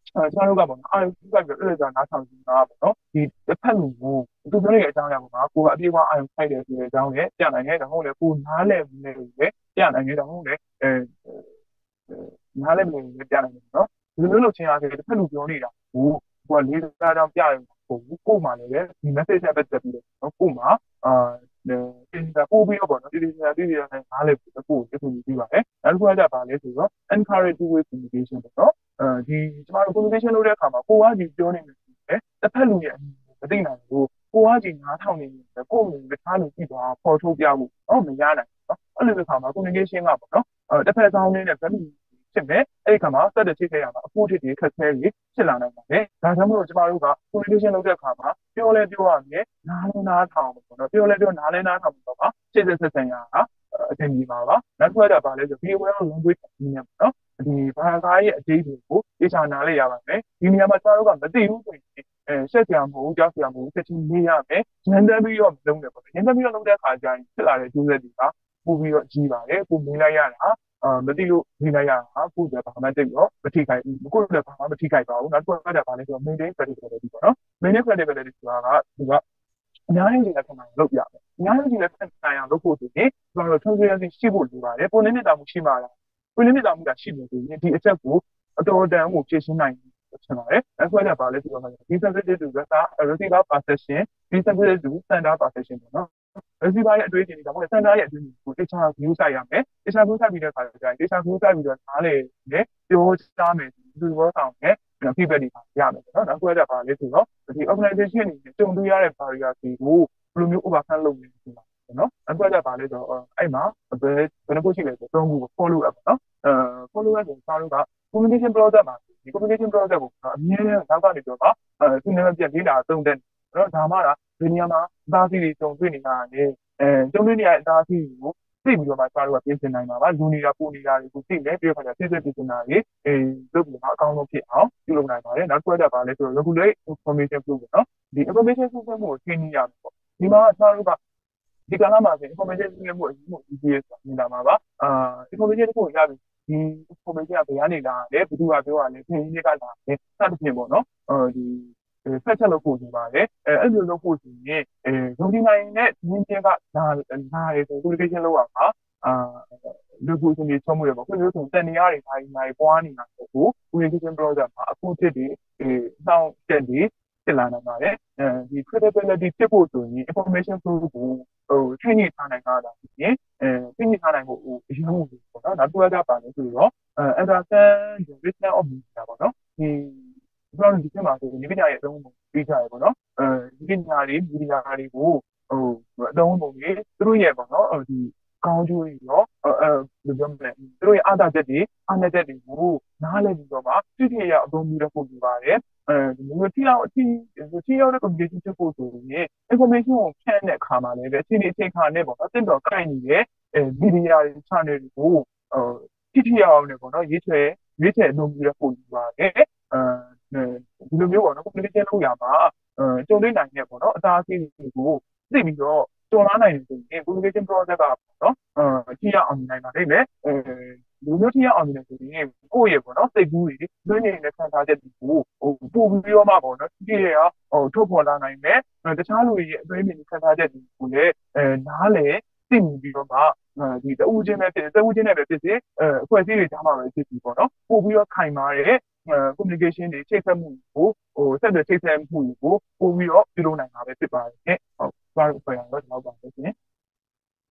အဲကျွန်တော်တို့ကပေါ့နော်အာရုံစူးစိုက်ပြီးတော့အဲ့ဒါနားထောင်နေတာပေါ့နော်ဒီတစ်ဖက်လူကိုသူပြောနေတဲ့အကြောင်းအရာပေါ့နော်ကိုကအပြေအဝအာရုံစိုက်တယ်ဆိုတဲ့အကြောင်းနဲ့ပြနိုင်တယ်ဒါမှမဟုတ်လေကိုနားလည်နေတယ်ပဲပြနိုင်တယ်ဒါမှမဟုတ်လေအဲနားလည်မနေလည်းပြနိုင်တယ်နော်ဒီလိုမျိုးလုပ်ချင်းအားဖြင့်တစ်ဖက်လူပြောနေတာကိုကိုကလေးစားကြောင်းပြရင်ပို့ကိုမှလည်းပဲဒီ message နဲ့ပတ်သက်ပြီးတော့နော်ကိုမှအာတင်တာပို့ပြီးတော့ပေါ့နော်ဒီဒီဒီဒီနဲ့နားလည်ပြီးတော့ကိုကိုသိပြီးပါတယ်နောက်တစ်ခုကကြပါလဲဆိုတော့ encourage two way communication ပေါ့နော်အဲဒီကျမတို့ communication လုပ်တဲ့အခါမှာကိုကဒီပြောနေတယ်ဆိုရင်တစ်ဖက်လူရဲ့အမြင်မသိနိုင်ဘူးကိုကဒီနားထောင်နေတယ်ကိုယ်ကိုတခြားလူကြည့်သွားပေါ်ထုတ်ပြဖို့တော့မရနိုင်ဘူးနော်အဲ့လိုအခါမှာ communication ကပေါ့နော်အဲတစ်ဖက်ဆောင်နေတဲ့ဘက်လူဖြစ်မယ်အဲ့ဒီခါမှာစက်တဲ့ချိတ်ခဲ့ရမှာအဖို့တစ်တွေခက်ခဲတွေဖြစ်လာနိုင်ပါတယ်ဒါကြောင့်မို့လို့ကျမတို့က communication လုပ်တဲ့အခါမှာပြောလဲပြောရမယ်နားလဲနားထောင်ပေါ့နော်ပြောလဲပြောနားလဲနားထောင်ပေါ့ပါစိတ်ဆက်ဆက်ဆံရတာအတင်ကြီးပါပါနောက်တစ်ခုကပါလဲဆို video language နဲ့ပေါ့နော်ဒီဘာသာရေးအသေးတွေကိုအေချာနားလဲရပါမယ်ဒီနေရာမှာကျမတို့ကမသိဘူးဆိုရင်အဲဆက်ကြံမဟုတ်ကြောက်ကြံမဟုတ်ချက်ချင်းမေးရမယ်ရန်တမ်းပြီးတော့လုံးတယ်ပေါ့ရန်တမ်းပြီးတော့လုံးတဲ့အခါကျရင်ဖြစ်လာတဲ့ကျိုးဆက်တွေကပို့ပြီးတော့ကြီးပါတယ်ပို့မေးလိုက်ရတာအာမသိလို့နေလိုက်ရတာကိုယ်ကဘာမှတိတ်ရောမထိခိုက်ဘူးကိုယ်ကဘာမှမထိခိုက်ပါဘူးနောက်တစ်ခုကကြပါလဲဆိုတော့ maintain credibility ပေါ့နော် maintain credibility ဆိုတာကသူကအများကြီးလက်ခံနိုင်လုပ်ရမယ်အများကြီးလက်ခံနိုင်အောင်လုပ်ဖို့ဆိုရင်ကျွန်တော်တို့ transparency ရှိဖို့လိုပါတယ်ပုံနေနေတာမှုရှိမှာလားပုံနေနေတာမှုကရှိနေဆိုရင်ဒီအချက်ကိုအတော်တန်ကိုဖြည့်ရှင်းနိုင်ချင်ပါတယ်အဲ့ဒါကပါလဲဆိုတော့ desensitive to receiver perception desensitive to sender perception ပေါ့နော်receiver ရဲ့အတွေ့အကြုံတွေဒါမှမဟုတ် sender ရဲ့အတွေ့အကြုံကိုတခြား view ဆိုင်ရမယ်တခြား view ဆိုင်ပြီးတဲ့အခါကျရင်တခြား view ဆိုင်ပြီးတော့နားလေနဲ့ပြောစားမယ်ဒီလိုဘောဆောင်နဲ့ feedback တွေရမယ်ပေါ့နော်နောက်တစ်ခုကပါလဲဆိုတော့ဒီ organization အနေနဲ့ကြုံတွေ့ရတဲ့ barrier တွေကိုဘယ်လိုမျိုး overcome လုပ်နေလဲဆိုတာပေါ့နော်အခုကပါလဲဆိုတော့အဲ့မှာဘယ်ဘယ်နှခုရှိလဲဆိုတော့သုံးခု follow up ပေါ့နော်အဲ follow up ကိုစာလို့က communication process မှာဒီ communication process ကိုအမြဲတမ်းနောက်ကနေပြောတော့အဲသူနဲ့ပြန်လေးလာသုံးတဲ့နော်ဒါမှလားဒီနေရာမှာအသားစီးတွေကြုံတွေ့နေတာလေအဲကြုံတွေ့နေရတဲ့အသားစီးကိုသိပြီးတော့မှစာလို့ကပြင်ဆင်နိုင်ပါပါလူနေတာပူနေတာတွေကိုသိတယ်ပြီးတော့ခါကျသိသိပြင်ဆင်တာတွေအဲလုပ်ပြီးတော့အကောင်းဆုံးဖြစ်အောင်ပြုလုပ်နိုင်ပါတယ်နောက်တစ်ခုကပါလဲဆိုတော့ regulate information flow ပေါ့နော်ဒီ information flow ကိုသိနေရမယ်ပေါ့ဒီမှာစာလို့ကဒီကလာမှာဆို information သိမှုအရေးမှု E P S ဆိုတာမြင်လာမှာပါအာ information တခုရပြီဒီ information ကဘယ်ကနေလာလဲဘယ်သူကပြောရလဲခင်ကြီးကလာတယ်စသဖြင့်ပေါ့နော်အဲဒီဖက်ချက်လုပ်ဖို့ရှိပါတယ်အဲအဲ့လိုလုပ်ဖို့ရှိရင်အဲယုံကြည်နိုင်တဲ့ဒီင်းချင်းကလာလာရဲဆို communication လုပ်ရမှာအာလူကူစနေချုံးမှုရပေါ့ခုမျိုးဆိုတန်နေရတွေတိုင်းတိုင်းပွားနေတာဆိုကို communication process မှာအခုဖြစ်ဒီအဲနှောင်းတက်ဒီဖြစ်လာနိုင်ပါတယ်အဲဒီ credibility ဖြစ်ဖို့ဆိုရင် information flow ကိုဟိုထိနေထားနိုင်တာဒါဖြစ်ရင်အဲထိနေထားနိုင်ဖို့အရင်မှုပေါ့နော်နောက်တစ်ခုကပါလဲဆိုတော့အဲ understand the business of media ပေါ့နော်ဒီကျွန်တော်ဒီချက်မှာဆိုရင်ဒီပညာရဲ့အသုံးပုံပြီးကြရပေါ့နော်အဲဒီပညာတွေမီဒီယာတွေကိုဟိုအသုံးပုံတွေသူတို့ရဲ့ပေါ့နော်ဒီကောင်းကျိုးတွေရောအဲဘယ်လိုပြောမလဲသူတို့ရဲ့အားသာချက်တွေအားနည်းချက်တွေကိုနားလည်ပြီးတော့မှသိသိရအသုံးပြုရဖို့လိုပါတယ်အဲဒီမျိုးတိအောင်အထိတိရောက်တဲ့ communication ဖြစ်ဖို့ဆိုရင် information ကိုဖြန့်တဲ့အခါမှာလည်းပဲအချိန်အချိန်ခါနဲ့ပေါ့နော်တင်တော်ကိုင်နေတဲ့အဲမီဒီယာတွေ channel တွေကိုဟိုတိတိအောင်နဲ့ပေါ့နော်ရေးချယ်ရေးချယ်အသုံးပြုရဖို့လိုပါတယ်အဲဒီလိုမျိုးပေါ့နော် communication လုပ်ရမှာအဲကြုံတွေ့နိုင်တဲ့ပေါ့နော်အသားအစီးတွေကိုသိပြီးတော့ကျော်လာနိုင်တယ်ဆိုရင် communication process ကပေါ့နော်အဲထိရအောင်နိုင်ပါလိမ့်မယ်အဲဒီလိုမျိုးထိရအောင်နိုင်တယ်ဆိုရင်ကိုယ့်ရဲ့ပေါ့နော်စိတ်ကူးတွေလွှင့်နေတဲ့ခံစားချက်တွေကိုဟိုပို့ပြီးတော့မှပေါ့နော်ဒီရဟိုထုတ်ဖော်လာနိုင်မယ်တခြားလူတွေရဲ့အသွေးမြင်ခံစားချက်တွေကိုလည်းအဲနားလေသိမြင်ပြီးတော့မှဒီတဦးချင်းပဲဖြစ်တဦးချင်းနဲ့ပဲဖြစ်စေအဲအဖွဲ့အစည်းတွေကြားမှာပဲဖြစ်ပြီးပေါ့နော်ပို့ပြီးတော့ခိုင်မာတဲ့ communication တွေချိတ်ဆက်မှုကိုဟိုဆက်သွယ်ချိတ်ဆက်မှုကိုပို့ပြီးတော့ပြုလုပ်နိုင်တာပဲဖြစ်ပါတယ်ဟုတ်ပါ့ပြန်တော့တော့ပါပဲရှင်